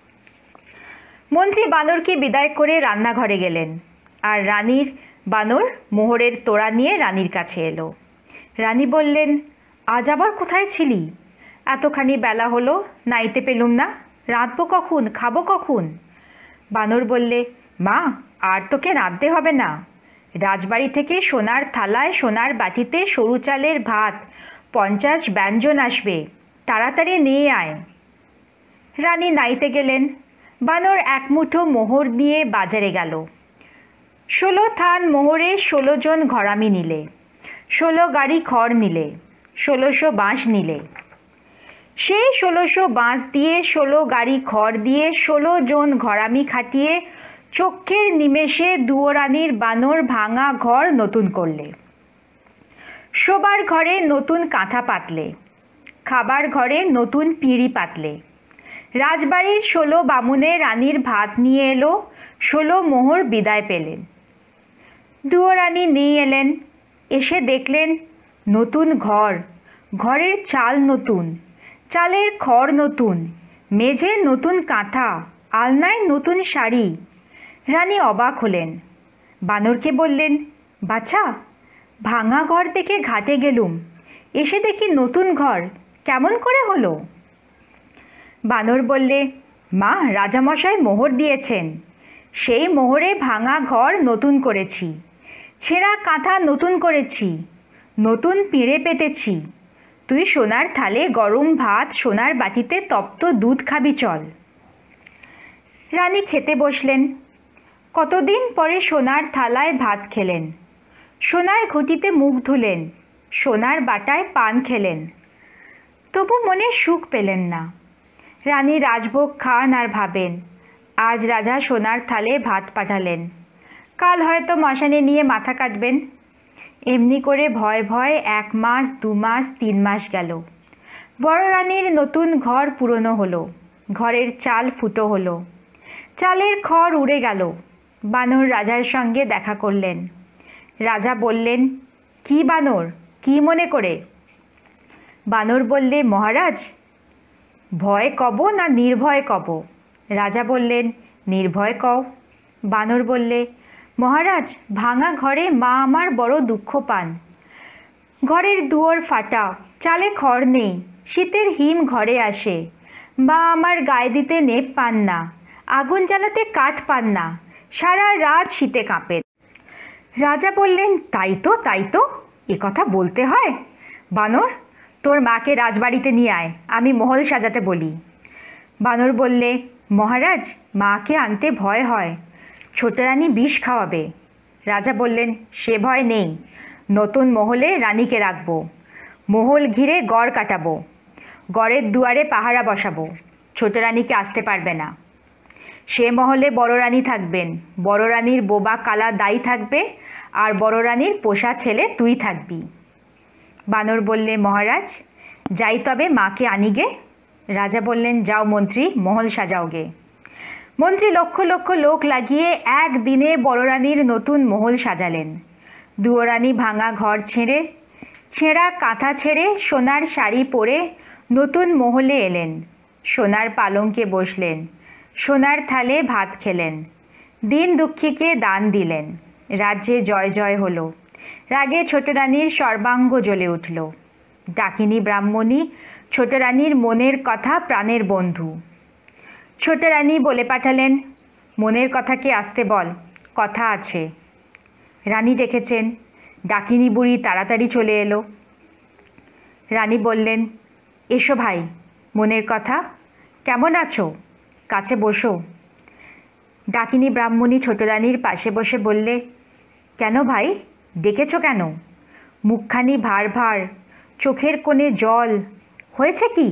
মন্ত্রী বানরকে বিদায় করে রান্নাঘরে গেলেন, আর রানীর বানর মোহরের তোড়া নিয়ে রানীর কাছে এলো। রানী বললেন, আজ আবার কোথায় ছিলি? এতখানি বেলা হলো, নাইতে পেলুম না, রাঁধবো কখন, খাবো কখন? বানর বললে, মা, আর তোকে রাঁধতে হবে না, রাজবাড়ি থেকে সোনার থালায় সোনার বাটিতে সরু চালের ভাত পঞ্চাশ ব্যঞ্জন আসবে, তাড়াতাড়ি নিয়ে আয়। রানী নাইতে গেলেন। বানর এক মুঠো মোহর নিয়ে বাজারে গেল। ষোলো থান মোহরে ষোলো জন ঘরামি নিলে, ষোলো গাড়ি খড় নিলে, ষোলোশো বাঁশ নিলে। সেই ষোলোশো বাঁশ দিয়ে ষোলো গাড়ি খড় দিয়ে ষোলো জন ঘরামি খাটিয়ে চক্ষের নিমেষে দুয়ো রানীর বানর ভাঙা ঘর নতুন করলে। শোবার ঘরে নতুন কাঁথা পাতলে, খাবার ঘরে নতুন পিঁড়ি পাতলে। রাজবাড়ির ষোলো বামুনে রানীর ভাত নিয়ে এলো, ষোলো মোহর বিদায় পেলেন। দুয়ো রানী নিয়ে এলেন। এসে দেখলেন নতুন ঘর, ঘরের চাল নতুন, চালের খড় নতুন, মেঝে নতুন কাঁথা, আলনায় নতুন শাড়ি। রানী অবাক হলেন। বানরকে বললেন, বাছা, ভাঙা ঘর দেখে ঘাটে গেলুম, এসে দেখি নতুন ঘর, কেমন করে হলো? বানর বললে, মা, রাজামশাই মোহর দিয়েছেন, সেই মোহরে ভাঙা ঘর নতুন করেছি, ছেঁড়া কাঁথা নতুন করেছি, নতুন পিঁড়ে পেতেছি। তুই সোনার থালে গরম ভাত সোনার বাটিতে তপ্ত দুধ খাবি, চল। রানী খেতে বসলেন। কতদিন পরে সোনার থালায় ভাত খেলেন, সোনার ঘটিতে মুখ ধুলেন, সোনার বাটায় পান খেলেন, তবু মনে সুখ পেলেন না। রানী রাজভোগ খান আর ভাবেন, আজ রাজা সোনার থালে ভাত পাঠালেন, কাল হয়তো মশানে নিয়ে মাথা কাটবেন। এমনি করে ভয় ভয় এক মাস, দু মাস, তিন মাস গেল। বড় রানীর নতুন ঘর পুরনো হলো, ঘরের চাল ফুটো হলো, চালের খড় উড়ে গেল। বানর রাজার সঙ্গে দেখা করলেন। রাজা বললেন, কি বানর, কি মনে করে? বানর বললে, মহারাজ, ভয় কব না নির্ভয় কব? রাজা বললেন, নির্ভয় কও। বানর বললে, মহারাজ, ভাঙা ঘরে মা আমার বড় দুঃখ পান। ঘরের দুয়ার ফাটা, চালে খড় নেই, শীতের হিম ঘরে আসে, বা আমার গায়ে দিতে নেপ পান না, আগুন জ্বালাতে কাঠ পান না, সারা রাত শীতে কাঁপেন। রাজা বললেন, তাই তো তাই তো, এ কথা বলতে হয়। বানর, তোর মাকে রাজবাড়িতে নিয়ে আয়, আমি মহল সাজাতে বলি। বানর বললে, মহারাজ, মাকে আনতে ভয় হয়, ছোট রানী বিষ খাওয়াবে। রাজা বললেন, সে ভয় নেই, নতুন মহলে রানীকে রাখবো, মহল ঘিরে গড় কাটাবো, গড়ের দুয়ারে পাহারা বসাবো, ছোট রানীকে আসতে পারবে না। সে মহলে বড় রানী থাকবেন, বড় রানীর বোবা কালা দাই থাকবে, আর বড় রানীর পোষা ছেলে তুই থাকবি। বানর বললে, মহারাজ, যাই তবে মাকে আনিগে। রাজা বললেন, যাও মন্ত্রী, মহল সাজাওগে। মন্ত্রী লক্ষ লক্ষ লোক লাগিয়ে একদিনে বড় রানীর নতুন মহল সাজালেন। দুয়োরানী ভাঙা ঘর ছেড়ে, ছেঁড়া কাঁথা ছেড়ে সোনার শাড়ি পরে নতুন মহলে এলেন। সোনার পালঙ্কে বসলেন, সোনার থালে ভাত খেলেন, দিন দুঃখীকে দান দিলেন। রাজ্যে জয় জয় হলো, রাগে ছোট রানীর সর্বাঙ্গ জ্বলে উঠল। ডাকিনী ব্রাহ্মণী ছোট রানীর মনের কথা প্রাণের বন্ধু। ছোট রানী বলে পাঠালেন, মনের কথাকে আসতে বল, কথা আছে। রানী দেখেছেন ডাকিনী বুড়ি তাড়াতাড়ি চলে এলো। রানী বললেন, এসো ভাই, মনের কথা, কেমন আছো, কাছে বসো। ডাকিনী ব্রাহ্মণী ছোট রানীর পাশে বসে বললে, কেন ভাই, ডেকেছ কেন? মুখখানি ভার ভার, চোখের কোণে জল, হয়েছে কি?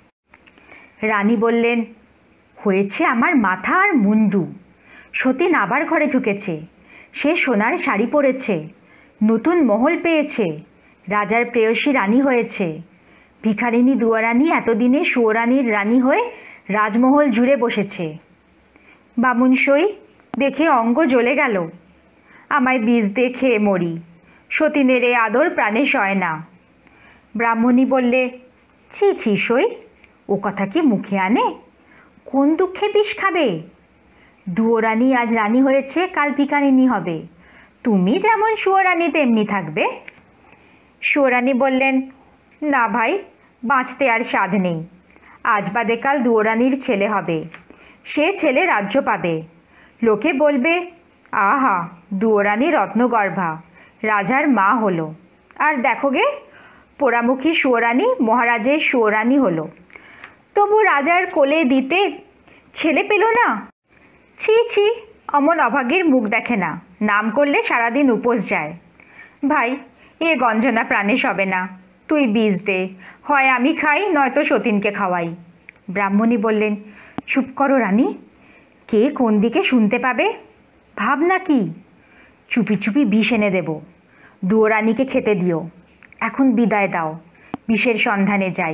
রানী বললেন, হয়েছে আমার মাথা আর মুন্ডু। সতীন আবার ঘরে ঢুকেছে, সে সোনার শাড়ি পরেছে, নতুন মহল পেয়েছে, রাজার প্রেয়সী রানী হয়েছে। ভিখারিনী দুয়ারানী এতদিনে সুয়োরানীর রানী হয়ে রাজমহল জুড়ে বসেছে। বামুন সই দেখে অঙ্গ জ্বলে গেল, আমায় বীজ দিয়ে খেয়ে মরি, সতীনের এ আদর প্রাণে সয় না। ব্রাহ্মণী বললে, ছি ছি সই, ও কথা কি মুখে আনে? কোন দুঃখে বিষ খাবে? দুয়োরানী আজ রানী হয়েছে, কাল ভিখারিনী হবে, তুমি যেমন সুয়োরানী তেমনি থাকবে। সুয়োরানী বললেন, না ভাই, বাঁচতে আর সাধ নেই, আজ বাদে কাল দুয়োরানীর ছেলে হবে, সে ছেলে রাজ্য পাবে, লোকে বলবে, আহা দুয়োরানী রত্নগর্ভা, রাজার মা হলো। আর দেখো গে, পোড়ামুখী সুয়োরানী মহারাজের সুয়োরানী হলো, তবু রাজার কোলে দিতে ছেলে পেল না। ছি ছি, অমন অভাগীর মুখ দেখে না, নাম করলে সারাদিন উপোস যায়। ভাই, এ গঞ্জনা প্রাণে সবে না, তুই বীজ দে, হয় আমি খাই, নয়তো সতীনকে খাওয়াই। ব্রাহ্মণী বললেন, চুপ করো রানী, কে কোন দিকে শুনতে পাবে, ভাব না কি, চুপি চুপি বিষ এনে দেব, দুয়োরানীকে খেতে দিও, এখন বিদায় দাও, বিষের সন্ধানে যাই।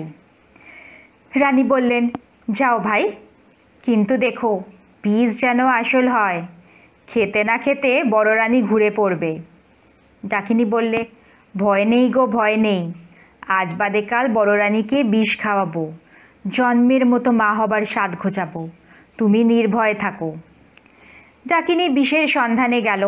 রানী বললেন, যাও ভাই, কিন্তু দেখো বীজ যেন আসল হয়, খেতে না খেতে বড় রানী ঘুরে পড়বে। ডাকিনী বললে, ভয় নেই গো, ভয় নেই, আজ বাদে কাল বড় রানীকে বিষ খাওয়াবো, জন্মের মতো মা হবার স্বাদ ঘোচাবো, তুমি নির্ভয়ে থাকো। ডাকিনী বিষের সন্ধানে গেল।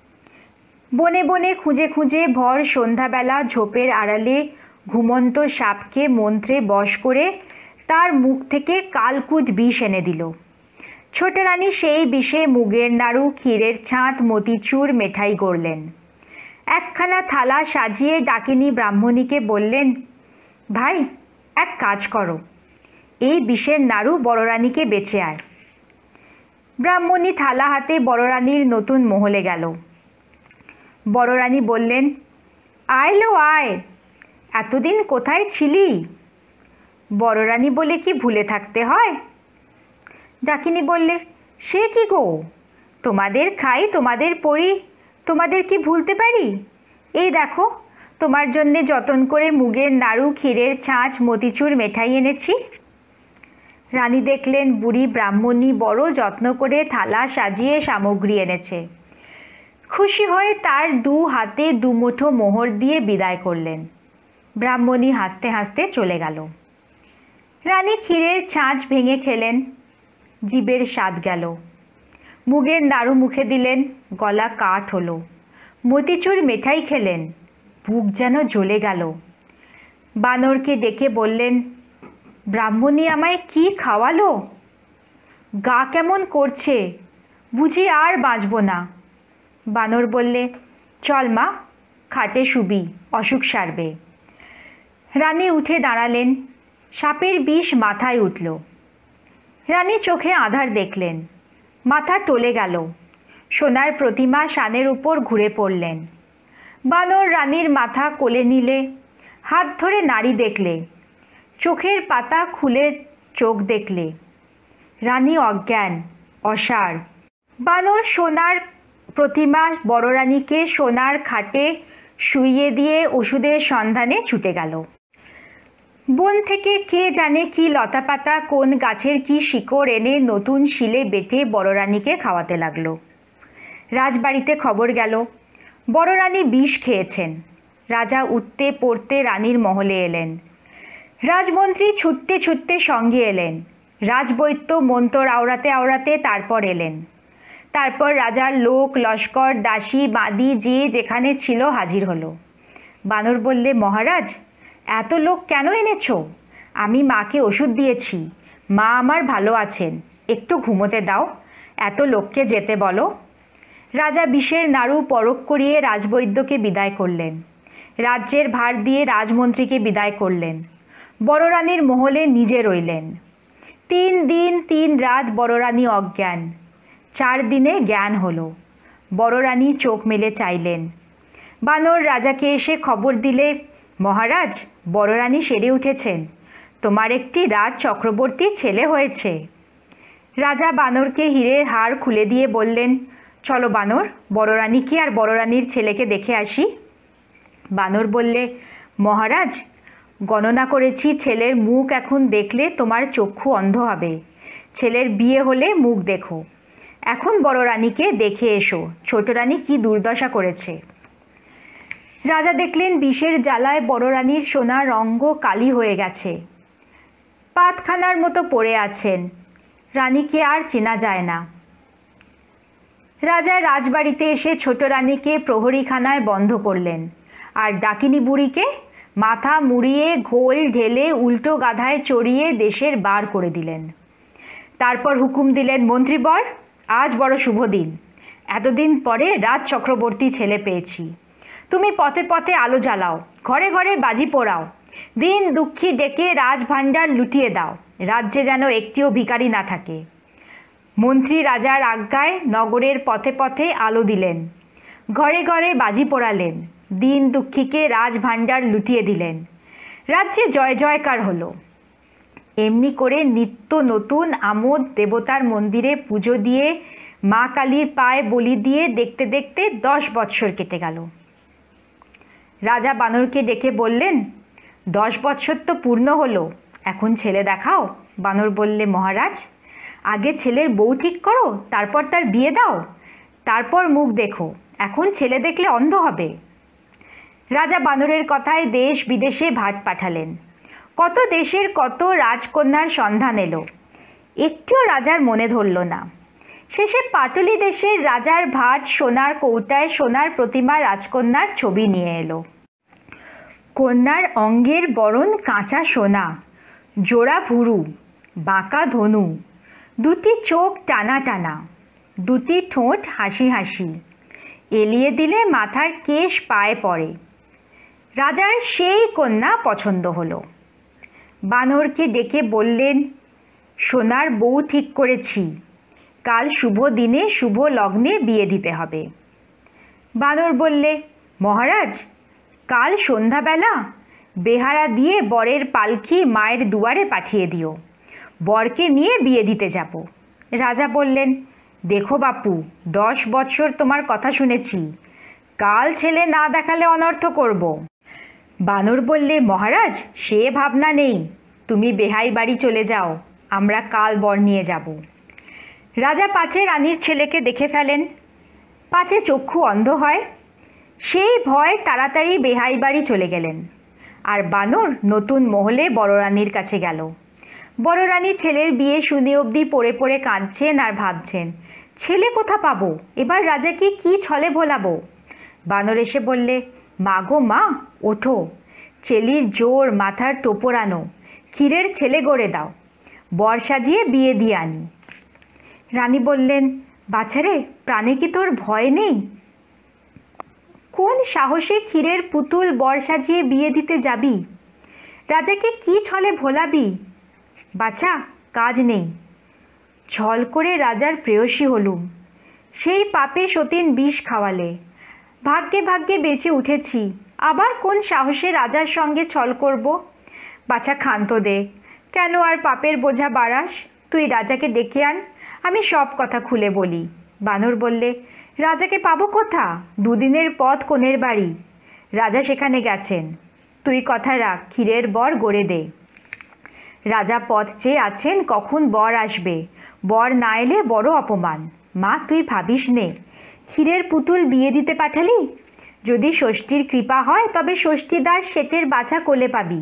বনে বনে খুঁজে খুঁজে ভর সন্ধ্যাবেলা ঝোপের আড়ালে ঘুমন্ত সাপকে মন্ত্রে বশ করে তার মুখ থেকে কালকুট বিষ এনে দিল। ছোট রানী সেই বিষে মুগের নাড়ু, ক্ষীরের ছাঁট, মতিচুর, মেঠাই গড়লেন। একখানা থালা সাজিয়ে ডাকিনী ব্রাহ্মণীকে বললেন, ভাই এক কাজ করো, এই বিষের নাড়ু বড় রানীকে বেচে আয়। ব্রাহ্মণী থালা হাতে বড় রানীর নতুন মহলে গেল। বড় রানী বললেন, আয় লো আয়, এতদিন কোথায় ছিলি? বড় রানী বলে কি ভুলে থাকতে হয়? ডাকিনী বললে, সে কি গো, তোমাদের খাই, তোমাদের পড়ি, তোমাদের কি ভুলতে পারি? এই দেখো, তোমার জন্যে যতন করে মুগের নাড়ু, ক্ষীরের ছাঁচ, মতিচুর, মেঠাই এনেছি। রানী দেখলেন বুড়ি ব্রাহ্মণী বড় যত্ন করে থালা সাজিয়ে সামগ্রী এনেছে। খুশি হয়ে তার দু হাতে দুমুঠো মোহর দিয়ে বিদায় করলেন। ব্রাহ্মণী হাসতে হাসতে চলে গেল। রানী ক্ষীরের ছাঁচ ভেঙে খেলেন, জিভের স্বাদ গেল। মুগের নাড়ু মুখে দিলেন, গলা কাঠ হলো। মতিচুর মেঠাই খেলেন, বুক যেন জ্বলে গেল। বানরকে ডেকে বললেন, ব্রাহ্মণী আমায় কি খাওয়ালো, গা কেমন করছে, বুঝি আর বাঁচব না। বানর বললে, চল মা, খাটে শুবি, অসুখ সারবে। রানী উঠে দাঁড়ালেন, সাপের বিষ মাথায় উঠল। রানী চোখে আঁধার দেখলেন, মাথা টলে গেল, সোনার প্রতিমা শানের উপর ঘুরে পড়লেন। বানর রানীর মাথা কোলে নিলে, হাত ধরে নাড়ি দেখলে, চোখের পাতা খুলে চোখ দেখলে। রানী অজ্ঞান, অসাড়। বানর সোনার প্রতিমা বড় রানীকে সোনার খাটে শুইয়ে দিয়ে ওষুধের সন্ধানে ছুটে গেল। বন থেকে কে জানে কি লতাপাতা, কোন গাছের কি শিকড় এনে নতুন শিলে বেটে বড় রানীকে খাওয়াতে লাগলো। রাজবাড়িতে খবর গেল, বড় রানী বিষ খেয়েছেন। রাজা উঠতে পড়তে রানীর মহলে এলেন। রাজমন্ত্রী ছুটতে ছুটতে সঙ্গে এলেন। রাজবৈদ্য মন্ত্র আওড়াতে আওড়াতে তারপর এলেন। তারপর রাজার লোক লস্কর দাসী বাঁদি যে যেখানে ছিল হাজির হলো। বানর বললে, মহারাজ, এত লোক কেন এনেছ? আমি মাকে ওষুধ দিয়েছি, মা আমার ভালো আছেন, একটু ঘুমোতে দাও, এত লোককে যেতে বলো। রাজা বিষের নাড়ু পরখ করিয়ে রাজবৈদ্যকে বিদায় করলেন। রাজ্যের ভার দিয়ে রাজমন্ত্রীকে বিদায় করলেন। বড় রানীর মহলে নিজে রইলেন। তিন দিন তিন রাত বড় রানী অজ্ঞান। চার দিনে জ্ঞান হলো। বড় রানী চোখ মেলে চাইলেন। বানর রাজাকে এসে খবর দিলে, মহারাজ, বড় রানী সেরে উঠেছেন, তোমার একটি রাজ চক্রবর্তী ছেলে হয়েছে। রাজা বানরকে হীরের হার খুলে দিয়ে বললেন, চলো বানর, বড় রানীকে আর বড় রানীর ছেলেকে দেখে আসি। বানর বললে, মহারাজ, গণনা করেছি ছেলের মুখ এখন দেখলে তোমার চক্ষু অন্ধ হবে। ছেলের বিয়ে হলে মুখ দেখো। এখন বড় রানীকে দেখে এসো, ছোট রানী কি দুর্দশা করেছে। রাজা দেখলেন বিষের জ্বালায় বড় রানীর সোনার অঙ্গ কালি হয়ে গেছে, পাতখানার মতো পড়ে আছেন। রানীকে আর চেনা যায় না। রাজা রাজবাড়িতে এসে ছোট রানীকে প্রহরীখানায় বন্ধ করলেন, আর ডাকিনী বুড়িকে মাথা মুড়িয়ে ঘোল ঢেলে উল্টো গাধায় চড়িয়ে দেশের বার করে দিলেন। তারপর হুকুম দিলেন, মন্ত্রীবর, আজ বড় শুভ দিন। এতদিন পরে রাজ চক্রবর্তী ছেলে পেয়েছি। তুমি পথে পথে আলো জ্বালাও, ঘরে ঘরে বাজি পোড়াও, দিন দুঃখী ডেকে রাজভাণ্ডার লুটিয়ে দাও, রাজ্যে যেন একটিও ভিখারি না থাকে। মন্ত্রী রাজার আজ্ঞায় নগরের পথে পথে আলো দিলেন, ঘরে ঘরে বাজি পোড়ালেন, দিন দুঃখীকে রাজভাণ্ডার লুটিয়ে দিলেন। রাজ্যে জয় জয়কার হলো। এমনি করে নিত্য নতুন আমোদ দেবতার মন্দিরে পুজো দিয়ে মা কালীর পায়ে বলি দিয়ে দেখতে দেখতে দশ বৎসর কেটে গেল। রাজা বানরকে ডেকে বললেন, দশ বৎসর তো পূর্ণ হলো, এখন ছেলে দেখাও। বানর বললে, মহারাজ, আগে ছেলের বউ ঠিক করো, তারপর তার বিয়ে দাও, তারপর মুখ দেখো, এখন ছেলে দেখলে অন্ধ হবে। রাজা বানরের কথায় দেশ বিদেশে ভাট পাঠালেন। কত দেশের কত রাজকন্যার সন্ধান এলো, একটিও রাজার মনে ধরল না। শেষে পাটলি দেশের রাজার ভাট সোনার কৌটায় সোনার প্রতিমা রাজকন্যার ছবি নিয়ে এলো। কন্যার অঙ্গের বরণ কাঁচা সোনা, জোড়া ভুরু, বাঁকা ধনু, দুটি চোখ টানা টানা, দুটি ঠোঁট হাসি হাসি, এলিয়ে দিলে মাথার কেশ পায়ে পড়ে। রাজার সেই কন্যা পছন্দ হলো। বানরকে ডেকে বললেন, সোনার বউ ঠিক করেছি, কাল শুভ দিনে শুভ লগ্নে বিয়ে দিতে হবে। বানর বললে, মহারাজ, কাল সন্ধ্যাবেলা বেহারা দিয়ে বরের পালকি মায়ের দুয়ারে পাঠিয়ে দিও, বরকে নিয়ে বিয়ে দিতে যাব। রাজা বললেন, দেখো বাপু, দশ বৎসর তোমার কথা শুনেছি, কাল ছেলে না দেখালে অনর্থ করব। বানর বললে, মহারাজ, সে ভাবনা নেই, তুমি বেহাই বাড়ি চলে যাও, আমরা কাল বর নিয়ে যাব। রাজা পাছে রানীর ছেলেকে দেখে ফেলেন, পাছে চক্ষু অন্ধ হয়, সেই ভয় তাড়াতাড়ি বেহাই বাড়ি চলে গেলেন। আর বানর নতুন মহলে বড় রানীর কাছে গেল। বড় রানী ছেলের বিয়ে শুনে অবধি পড়ে পড়ে কাঁদছেন আর ভাবছেন, ছেলে কোথা পাবো, এবার রাজাকে কি ছলে ভোলাবো। বানর এসে বললে, মা গো মা, ওঠো, চেলির জোর মাথার টোপর আনো, ক্ষীরের ছেলে গড়ে দাও, বর সাজিয়ে বিয়ে দিয়ে আনি। রানী বললেন, বাছারে, প্রাণে কি তোর ভয় নেই? কোন সাহসে ক্ষীরের পুতুল বর সাজিয়ে বিয়ে দিতে যাবি? রাজাকে কি ছলে ভোলাবি? বাছা, কাজ নেই। ছল করে রাজার প্রেয়সী হলুম, সেই পাপে সতীন বিষ খাওয়ালে। ভাগ্যে ভাগ্যে বেঁচে উঠেছি, আবার কোন সাহসে রাজার সঙ্গে ছল করব? বাছা, ক্ষান্ত দে, কেন আর পাপের বোঝা বাড়াস? তুই রাজাকে ডেকে আন, আমি সব কথা খুলে বলি। বানর বললে, রাজাকে পাবো কোথা? দুদিনের পথ কোণের বাড়ি, রাজা সেখানে গেছেন। তুই কথা রাখ, ক্ষীরের বর গড়ে দে। রাজা পথ চেয়ে আছেন, কখন বর আসবে। বর না এলে বড় অপমান। মা, তুই ভাবিস নে, ক্ষীরের পুতুল বিয়ে দিতে পাঠালি। যদি ষষ্ঠীর কৃপা হয় তবে ষষ্ঠী দাস শেঠের বাছা কোলে পাবি।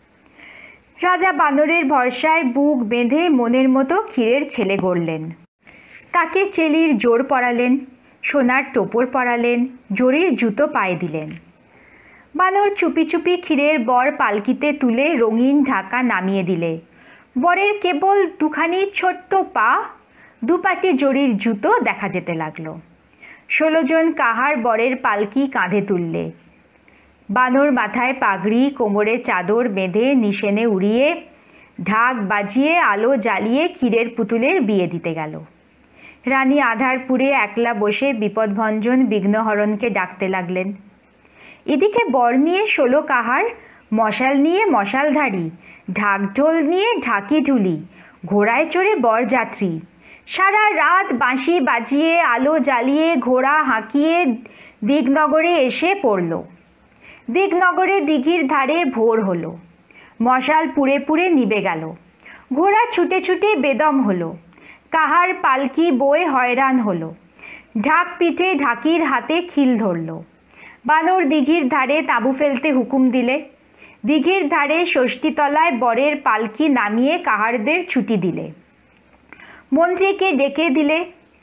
রাজা বানরের ভরসায় বুক বেঁধে মনের মতো ক্ষীরের ছেলে গড়লেন। তাকে চেলির জোর পরালেন, সোনার টোপর পরালেন, জরির জুতো পায়ে দিলেন। বানর চুপি চুপি ক্ষীরের বর পালকিতে তুলে রঙিন ঢাকা নামিয়ে দিলে। বরের কেবল দুখানি ছোট্ট পা, দুপাটি জরির জুতো দেখা যেতে লাগলো। ষোলো জন কাহার বরের পালকি কাঁধে তুললে। বানর মাথায় পাগড়ি, কোমরে চাদর বেঁধে নিশেনে উড়িয়ে ঢাক বাজিয়ে আলো জ্বালিয়ে ক্ষীরের পুতুলের বিয়ে দিতে গেল। রানী আধারপুরে একলা বসে বিপদভঞ্জন বিঘ্নহরণকে ডাকতে লাগলেন। এদিকে বর নিয়ে ষোলো কাহার, মশাল নিয়ে মশালধারী, ঢাকঢোল নিয়ে ঢাকি ঢুলি, ঘোড়ায় চড়ে বরযাত্রী, সারা রাত বাঁশি বাজিয়ে আলো জ্বালিয়ে ঘোড়া হাঁকিয়ে দিগনগরে এসে পড়ল। দিগনগরে দিঘির ধারে ভোর হলো। মশাল পুড়ে পুড়ে নিভে গেল। ঘোড়া ছুটে ছুটে বেদম হলো। কাহার পালকি বয়ে হয়রান হলো। ঢাক পিঠে ঢাকির হাতে খিল ধরল। বানর দিঘির ধারে তাঁবু ফেলতে হুকুম দিলে। দিঘির ধারে ষষ্ঠীতলায় বরের পালকি নামিয়ে কাহারদের ছুটি দিলে। মন্ত্রীকে ডেকে দিলে।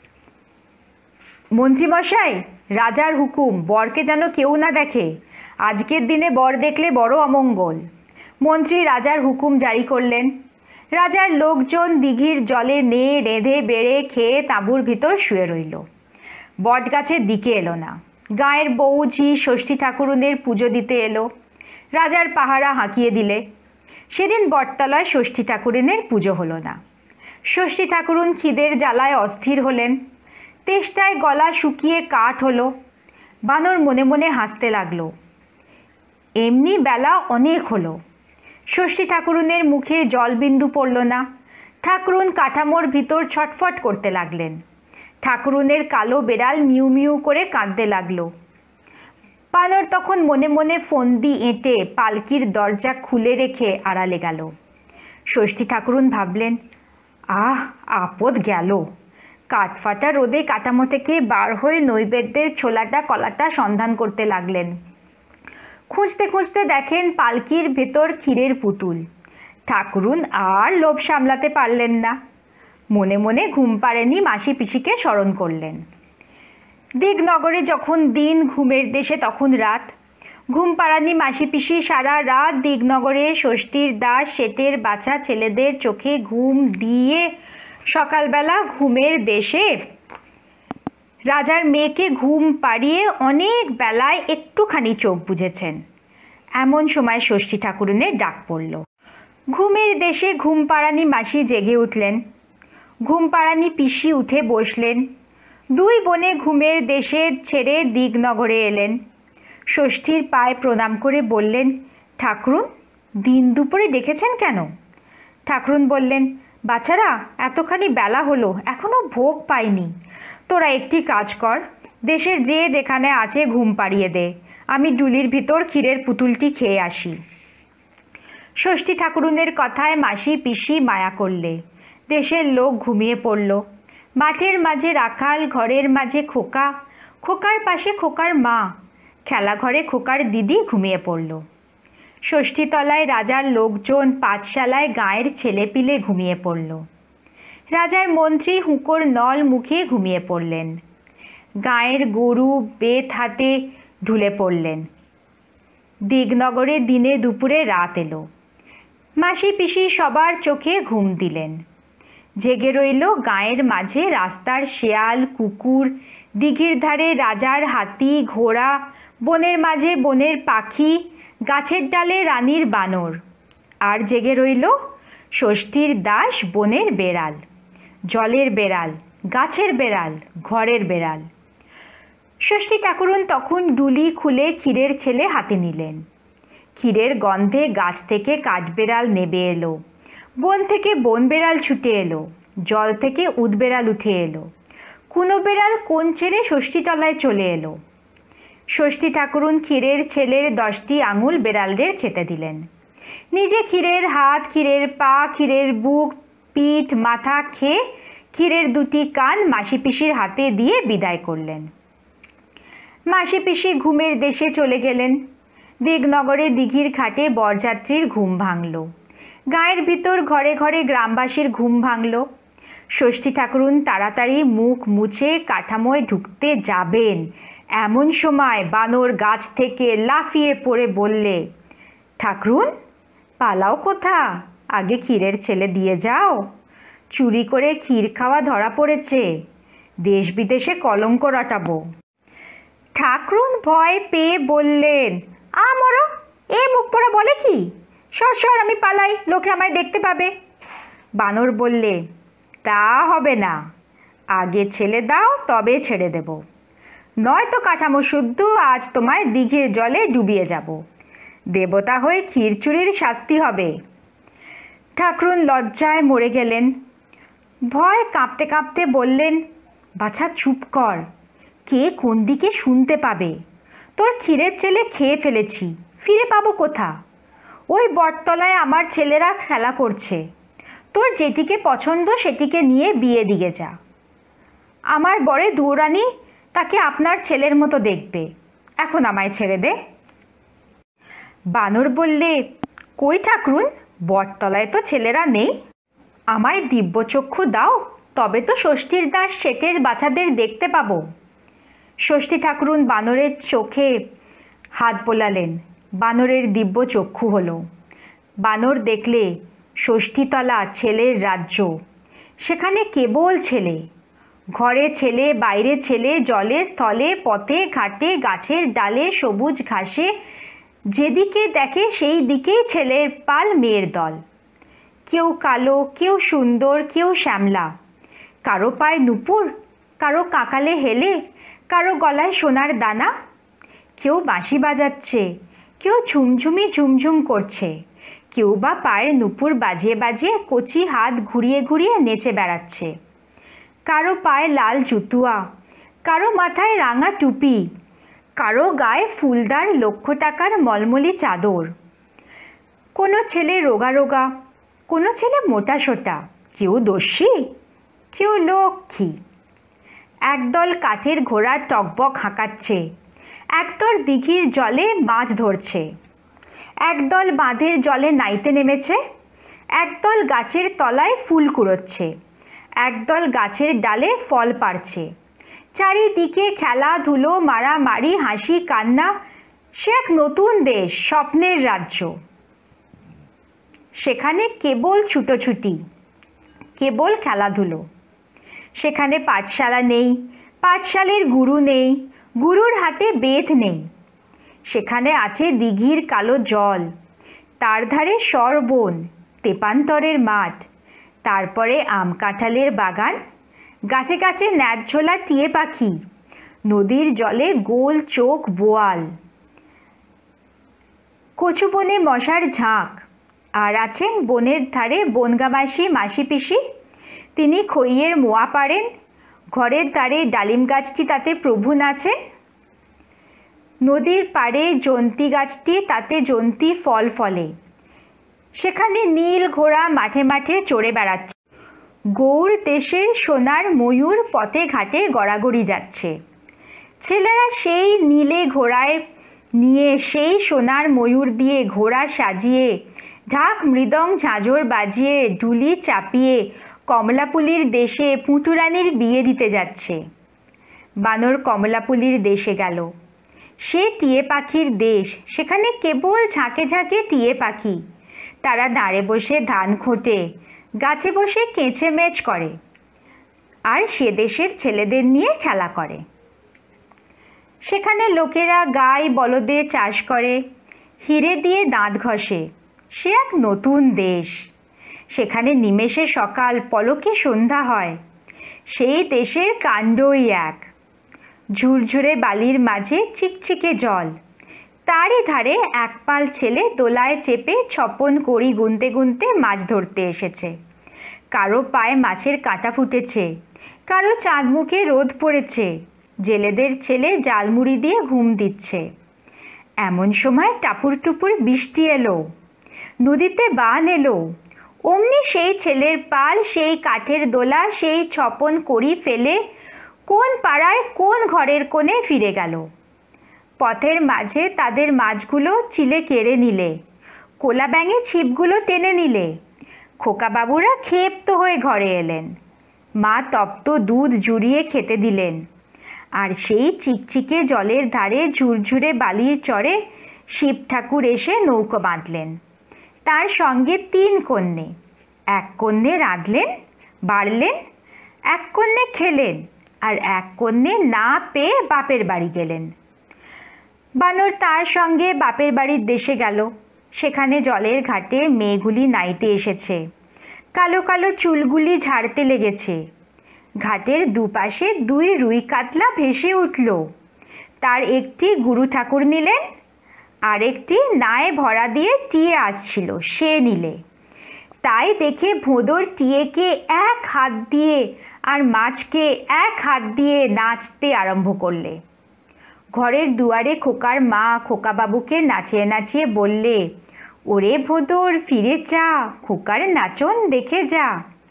মন্ত্রীমশাই, রাজার হুকুম, বরকে যেন কেউ না দেখে। আজকের দিনে বর দেখলে বড় অমঙ্গল। মন্ত্রী রাজার হুকুম জারি করলেন। রাজার লোকজন দিঘির জলে নেয়ে রেঁধে বেড়ে খেয়ে তাঁবুর ভিতর শুয়ে রইল। বটগাছের দিকে এলো না। গাঁয়ের বউ ঝি ষষ্ঠী ঠাকুরুনের পুজো দিতে এলো। রাজার পাহারা হাঁকিয়ে দিলে। সেদিন বটতলায় ষষ্ঠী ঠাকুরুনের পুজো হলো না। ষষ্ঠী ঠাকুরুন খিদের জ্বালায় অস্থির হলেন। তেষ্টায় গলা শুকিয়ে কাঠ হলো। বানর মনে মনে হাসতে লাগলো। এমনি বেলা অনেক হলো। ষষ্ঠী ঠাকুরুনের মুখে জলবিন্দু পড়ল না। ঠাকুরুন কাঠামোর ভিতর ছটফট করতে লাগলেন। ঠাকুরুনের কালো বেড়াল মিউ মিউ করে কাঁদতে লাগলো। বানর তখন মনে মনে ফন্দি এঁটে পালকির দরজা খুলে রেখে আড়ালে গেল। ষষ্ঠী ঠাকুরুন ভাবলেন, আহ, আপদ গেল। কাঠফাটা রোদে কাঠামো থেকে বার হয়ে নৈবেদ্যের ছোলাটা কলাটা সন্ধান করতে লাগলেন। খুঁজতে খুঁজতে দেখেন পালকির ভেতর ক্ষীরের পুতুল। ঠাকুরুন আর লোভ সামলাতে পারলেন না। মনে মনে ঘুম পাড়েনি মাসি পিসিকে স্মরণ করলেন। দিগনগরে যখন দিন, ঘুমের দেশে তখন রাত। ঘুম পাড়ানি মাসি পিসি সারা রাত দিগনগরে ষষ্ঠীর দাস শেঠের বাছা ছেলেদের চোখে ঘুম দিয়ে সকালবেলা ঘুমের দেশে রাজার মেয়েকে ঘুম পাড়িয়ে অনেক বেলায় একটুখানি চোখ বুঝেছেন। এমন সময় ষষ্ঠী ঠাকুরুনের ডাক পড়ল। ঘুমের দেশে ঘুম পাড়ানি মাসি জেগে উঠলেন। ঘুম পাড়ানি পিসি উঠে বসলেন। দুই বোনে ঘুমের দেশে ছেড়ে দিগনগরে এলেন। ষষ্ঠীর পায়ে প্রণাম করে বললেন, ঠাকুরুন, দিন দুপুরে দেখেছেন কেন? ঠাকুরুন বললেন, বাছারা, এতখানি বেলা হলো, এখনো ভোগ পাইনি। তোরা একটি কাজ কর, দেশের যে যেখানে আছে ঘুম পাড়িয়ে দে, আমি ডুলির ভিতর ক্ষীরের পুতুলটি খেয়ে আসি। ষষ্ঠী ঠাকুরুনের কথায় মাসি পিসি মায়া করলে। দেশের লোক ঘুমিয়ে পড়ল। মাঠের মাঝে রাখাল, ঘরের মাঝে খোকা, খোকার পাশে খোকার মা, খেলাঘরে খোকার দিদি ঘুমিয়ে পড়ল। ষষ্ঠীতলায় রাজার লোকজন, পাঠশালায় গাঁয়ের ছেলেপিলে ঘুমিয়ে পড়ল। রাজার মন্ত্রী হুঁকোর নল মুখে ঘুমিয়ে পড়লেন। গাঁয়ের গরু বেত হাতে ঢুলে পড়লেন। দিগনগরে দিনে দুপুরে রাত এলো। মাসি পিসি সবার চোখে ঘুম দিলেন। জেগে রইল গাঁয়ের মাঝে রাস্তার শেয়াল, কুকুর, দিঘির ধারে রাজার হাতি, ঘোড়া, বনের মাঝে বনের পাখি, গাছের ডালে রানীর বানর। আর জেগে রইল ষষ্ঠীর দাস বনের বেড়াল, জলের বেড়াল, গাছের বেড়াল, ঘরের বেড়াল। ষষ্ঠী ঠাকুরুন তখন ডুলি খুলে ক্ষীরের ছেলে হাতে নিলেন। ক্ষীরের গন্ধে গাছ থেকে কাঠবেড়াল নেবে এলো, বন থেকে বন বেড়াল ছুটে এলো, জল থেকে উদ বেড়াল উঠে এলো, কুনো বেড়াল কোণ ছেড়ে ষষ্ঠীতলায় চলে এলো। ষষ্ঠী ঠাকুরুন ক্ষীরের ছেলের দশটি আঙুল বেড়ালদের খেতে দিলেন। নিজে ক্ষীরের হাত, ক্ষীরের পা, ক্ষীরের বুক, পিঠ, মাথা খেয়ে ক্ষীরের দুটি কান মাসি পিসির হাতে দিয়ে বিদায় করলেন। মাসি পিসি ঘুমের দেশে চলে গেলেন। দিগনগরে দিঘির ঘাটে বরযাত্রীর ঘুম ভাঙল। গায়ের ভিতর ঘরে ঘরে গ্রামবাসীর ঘুম ভাঙল। ষষ্ঠী ঠাকুরুন তাড়াতাড়ি মুখ মুছে কাঠামোয় ঢুকতে যাবেন, এমন সময় বানর গাছ থেকে লাফিয়ে পড়ে বললে, ঠাকুরুন পালাও কোথা, আগে ক্ষীরের ছেলে দিয়ে যাও। চুরি করে ক্ষীর খাওয়া ধরা পড়েছে, দেশ বিদেশে কলঙ্ক রটাবো। ঠাকুরুন ভয় পেয়ে বললেন, আ মরো, এ মুখ পোড়া বলে কি, সর সর আমি পালাই, লোকে আমায় দেখতে পাবে। বানর বললে, তা হবে না, আগে ছেলে দাও তবে ছেড়ে দেব, নয়তো কাঠামো শুদ্ধ আজ তোমায় দিঘির জলে ডুবিয়ে যাব, দেবতা হয়ে ক্ষীর চুরির শাস্তি হবে। ঠাকুরুন লজ্জায় মরে গেলেন। ভয় কাঁপতে কাঁপতে বললেন, বাছা চুপ কর, কে কোন দিকে শুনতে পাবে, তোর ক্ষীরের ছেলে খেয়ে ফেলেছি, ফিরে পাবো কোথা? ওই বটতলায় আমার ছেলেরা খেলা করছে, তোর যেটিকে পছন্দ সেটিকে নিয়ে বিয়ে দিয়ে যা। আমার বরে দুরানি তাকে আপনার ছেলের মতো দেখবে, এখন আমায় ছেড়ে দে। বানর বললে, কই ঠাকুরুন, বটতলায় তো ছেলেরা নেই, আমায় দিব্যচক্ষু দাও, তবে তো ষষ্ঠীর দাস শেঠের বাছাদের দেখতে পাবো। ষষ্ঠী ঠাকুরুন বানরের চোখে হাত বোলালেন, বানরের দিব্য চক্ষু হলো। বানর দেখলে ষষ্ঠীতলা ছেলের রাজ্য, সেখানে কেবল ছেলে, ঘরে ছেলে, বাইরে ছেলে, জলে স্থলে, পথে ঘাটে, গাছের ডালে, সবুজ ঘাসে, যেদিকে দেখে সেই দিকেই ছেলের পাল, মেয়ের দল। কেউ কালো, কেউ সুন্দর, কেউ শ্যামলা, কারো পায়ে নুপুর, কারো কাকালে হেলে, কারো গলায় সোনার দানা। কেউ বাঁশি বাজাচ্ছে, কেউ ঝুমঝুমি ঝুমঝুম করছে, কেউ বা পায়ের নুপুর বাজিয়ে বাজিয়ে কচি হাত ঘুরিয়ে ঘুরিয়ে নেচে বেড়াচ্ছে। কারো পায়ে লাল জুতুয়া, কারো মাথায় রাঙা টুপি, কারো গায়ে ফুলদার লক্ষ টাকার মলমলি চাদর। কোনো ছেলে রোগা রোগা, কোনো ছেলে মোটা সোটা, কেউ দস্যি, কেউ লক্ষ্মী। একদল কাঠের ঘোড়া টকবক হাঁকাচ্ছে, একদল দিঘির জলে মাছ ধরছে, একদল বাঁধের জলে নাইতে নেমেছে, একদল গাছের তলায় ফুল কুড়োচ্ছে, একদল গাছের ডালে ফল পাড়ছে। চারিদিকে খেলাধুলো, মারামারি, হাসি কান্না, সে এক নতুন দেশ, স্বপ্নের রাজ্য। সেখানে কেবল ছুটোছুটি, কেবল খেলাধুলো। সেখানে পাঠশালা নেই, পাঠশালের গুরু নেই, গুরুর হাতে বেদ নেই। সেখানে আছে দিঘির কালো জল, তার ধারে সরবন, তেপান্তরের মাঠ, তারপরে আম কাঁঠালের বাগান, গাছে গাছে ন্যাড়ঝোলা টিয়ে পাখি, নদীর জলে গোল চোখ বোয়াল, কচু বনে মশার ঝাঁক। আর আছেন বনের ধারে বনগামাসি মাসি পিসি, তিনি খইয়ের মোয়া পাড়েন, ঘরের ধারে ডালিম গাছটি তাতে প্রভু নাচেন, নদীর পাড়ে জন্তি গাছটি তাতে জন্তি ফল ফলে। সেখানে নীল ঘোড়া মাঠে মাঠে চড়ে বেড়াচ্ছে, গৌর দেশের সোনার ময়ূর পথে ঘাটে গড়াগড়ি যাচ্ছে। ছেলেরা সেই নীলে ঘোড়ায় নিয়ে, সেই সোনার ময়ূর দিয়ে ঘোড়া সাজিয়ে, ঢাক মৃদং ঝাঁঝর বাজিয়ে, ডুলি চাপিয়ে কমলাপুলির দেশে পুঁটুরানির বিয়ে দিতে যাচ্ছে। বানর কমলাপুলির দেশে গেল। সে টিয়ে পাখির দেশ, সেখানে কেবল ঝাঁকে ঝাঁকে টিয়ে পাখি, তারা দাঁড়ে বসে ধান খোঁটে, গাছে বসে কেঁচে মেচ করে, আর সে দেশের ছেলেদের নিয়ে খেলা করে। সেখানে লোকেরা গাই বলদে চাষ করে, হিরে দিয়ে দাঁত ঘষে। সে এক নতুন দেশ। সেখানে নিমেষে সকাল, পলকে সন্ধ্যা হয়। সেই দেশের কাণ্ডই এক। ঝুরঝুরে বালির মাঝে চিকচিকে জল, তারই ধারে এক পাল ছেলে দোলায় চেপে ছপন কড়ি গুনতে গুনতে মাছ ধরতে এসেছে। কারো পায়ে মাছের কাঁটা ফুটেছে, কারো চাঁদ মুখে রোদ পড়েছে। জেলেদের ছেলে জালমুড়ি দিয়ে ঘুম দিচ্ছে। এমন সময় টাপুর টুপুর বৃষ্টি এলো, নদীতে বান এলো। অমনি সেই ছেলের পাল, সেই কাঠের দোলা, সেই ছপন কড়ি ফেলে কোন পাড়ায় কোন ঘরের কোণে ফিরে গেল। পথের মাঝে তাদের মাছগুলো চিলে কেড়ে নিলে, কোলা ব্যাঙে ছিপগুলো টেনে নিলে। খোকাবাবুরা ক্ষেপ্ত হয়ে ঘরে এলেন। মা তপ্ত দুধ জুড়িয়ে খেতে দিলেন। আর সেই চিকচিকে জলের ধারে ঝুরঝুরে বালির চরে শিব ঠাকুর এসে নৌকো বাঁধলেন। তার সঙ্গে তিন কন্যে। এক কন্যে রাঁধলেন, বাড়লেন, এক কন্যে খেলেন, আর এক কন্যে না পেয়ে বাপের বাড়ি গেলেন। বানর তার সঙ্গে বাপের বাড়ির দেশে গেল। সেখানে জলের ঘাটে মেয়েগুলি নাইতে এসেছে, কালো কালো চুলগুলি ঝাড়তে লেগেছে। ঘাটের দুপাশে দুই রুই কাতলা ভেসে উঠল। তার একটি গুরু ঠাকুর নিলেন, আর একটি নায়ে ভরা দিয়ে টিয়ে আসছিল, সে নিলে। তাই দেখে ভোঁদর টিয়েকে এক হাত দিয়ে আর মাছকে এক হাত দিয়ে নাচতে আরম্ভ করলে। ঘরের দুয়ারে খোকার মা খোকাবাবুকে নাচিয়ে নাচিয়ে বললে, ওরে ভোঁদর ফিরে যা, খোকার নাচন দেখে যা।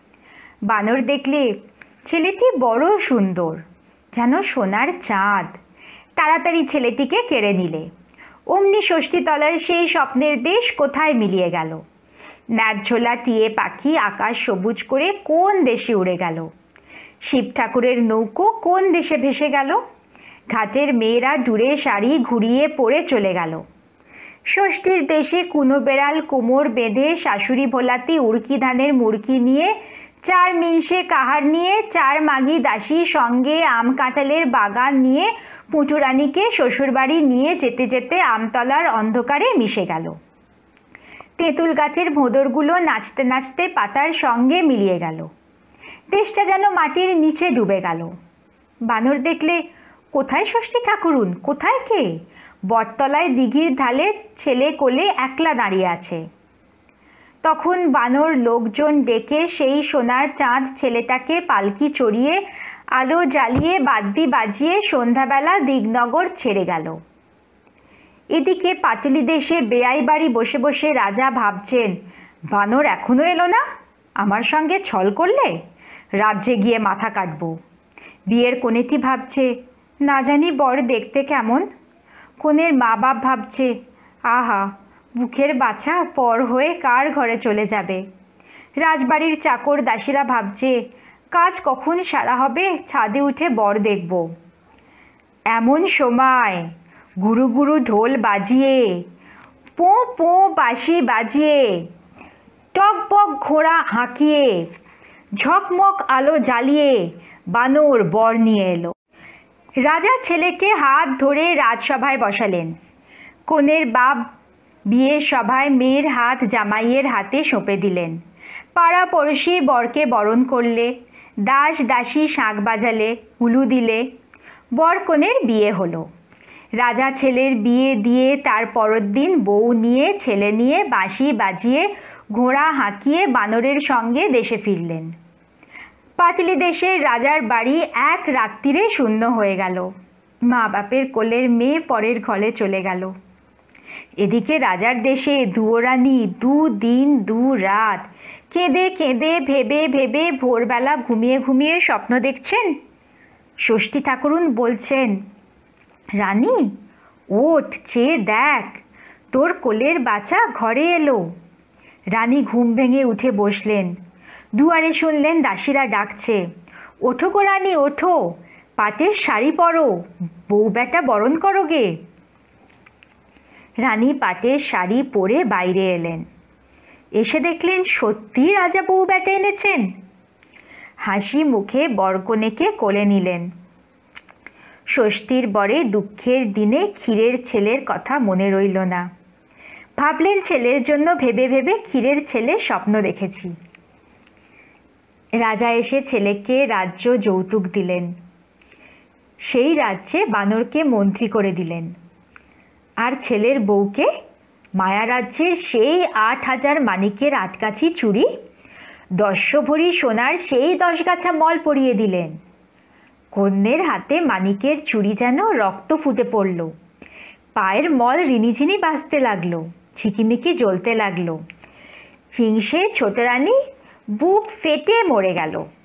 বানর দেখলে ছেলেটি বড় সুন্দর, যেন সোনার চাঁদ। তাড়াতাড়ি ছেলেটিকে কেড়ে নিলে। অমনি ষষ্ঠীতলার সেই স্বপ্নের দেশ কোথায় মিলিয়ে গেল। ন্যায্যলা টিয়ে পাখি আকাশ সবুজ করে কোন দেশে উড়ে গেল। শিব ঠাকুরের নৌকো কোন দেশে ভেসে গেল। ঘাটের মেয়েরা ডুরে শাড়ি ঘুরিয়ে পরে চলে গেল। ষষ্ঠীর দেশে কুনো বেড়াল কোমর বেঁধে শাশুড়ি ভোলাতি উড়কি ধানের মুড়কি নিয়ে, চার মিনসে কাহার নিয়ে, চার মাগি দাসী সঙ্গে আম কাঁঠালের বাগান নিয়ে পুঁটুরানীকে শ্বশুরবাড়ি নিয়ে যেতে যেতে আমতলার অন্ধকারে মিশে গেল। তেঁতুল গাছের ভোঁদরগুলো নাচতে নাচতে পাতার সঙ্গে মিলিয়ে গেল। দেশটা যেন মাটির নিচে ডুবে গেল। বানর দেখলে, কোথায় ষষ্ঠী ঠাকুরুন, কোথায় কে? বটতলায় দিঘির ধালে ছেলে কোলে একলা দাঁড়িয়ে আছে। তখন বানর লোকজন ডেকে সেই সোনার চাঁদ ছেলেটাকে পালকি চড়িয়ে আলো জ্বালিয়ে বাদ্যি বাজিয়ে সন্ধ্যাবেলা দিগনগর ছেড়ে গেল। এদিকে পাটুলি দেশে বেয়াই বাড়ি বসে বসে রাজা ভাবছেন, বানর এখনো এলো না, আমার সঙ্গে ছল করলে রাজ্যে গিয়ে মাথা কাটবো। বিয়ের কনেটি ভাবছে, না জানি বর দেখতে কেমন। কনের মা বাপ ভাবছে, আহা বুকের বাছা পর হয়ে কার ঘরে চলে যাবে। রাজবাড়ির চাকর দাসীরা ভাবছে, কাজ কখন সারা হবে, ছাদে উঠে বর দেখব। এমন সময় গুরু গুরু ঢোল বাজিয়ে, পো পো বাঁশি বাজিয়ে, টক বক ঘোড়া হাঁকিয়ে, ঝকমক আলো জ্বালিয়ে বানর বর নিয়ে এলো। রাজা ছেলেকে হাত ধরে রাজসভায় বসালেন। কনের বাপ বিয়ের সভায় মেয়ের হাত জামাইয়ের হাতে সঁপে দিলেন। পাড়া পড়শি বরকে বরণ করলে, দাস দাসী শাঁখ বাজালে, হুলু দিলে। বর কনের বিয়ে হলো। রাজা ছেলের বিয়ে দিয়ে তার পরের দিন বউ নিয়ে ছেলে নিয়ে বাঁশি বাজিয়ে ঘোড়া হাঁকিয়ে বানরের সঙ্গে দেশে ফিরলেন। পাটলি দেশের রাজার বাড়ি এক রাত্রিরে শূন্য হয়ে গেল। মা বাপের কোলের মেয়ে পরের ঘরে চলে গেল। এদিকে রাজার দেশে দুয়োরানী দু দিন দু রাত কেঁদে কেঁদে ভেবে ভেবে ভোরবেলা ঘুমিয়ে ঘুমিয়ে স্বপ্ন দেখছেন। ষষ্ঠী ঠাকুরুন বলছেন, রানী ওঠ, চেয়ে দেখ, তোর কোলের বাচ্চা ঘরে এলো। রানী ঘুম ভেঙে উঠে বসলেন। দুয়ারে শুনলেন দাসীরা ডাকছে, ওঠো গো রানী ওঠো, পাটের শাড়ি পরো, বউ বেটা বরণ করো গে। রানী পাটের শাড়ি পরে বাইরে এলেন। এসে দেখলেন সত্যি রাজা বউ বেটা এনেছেন। হাসি মুখে বরকনেকে কোলে নিলেন। ষষ্ঠীর বরে দুঃখের দিনে ক্ষীরের ছেলের কথা মনে রইল না। ভাবলেন ছেলের জন্য ভেবে ভেবে ক্ষীরের ছেলে স্বপ্ন দেখেছি। রাজা এসে ছেলেকে রাজ্য যৌতুক দিলেন। সেই রাজ্যে বানরকে মন্ত্রী করে দিলেন, আর ছেলের বউকে মায়া রাজ্যের সেই আট হাজার মানিকের আটকাছি চুড়ি, দশ ভরি সোনার সেই দশ গাছা মল পরিয়ে দিলেন। কন্যের হাতে মানিকের চুড়ি যেন রক্ত ফুটে পড়ল, পায়ের মল রিনিঝিনি বাজতে লাগলো, ঝিকিমিকি জ্বলতে লাগলো। হিংসে ছোট রানী বুক ফেটে মরে গেল।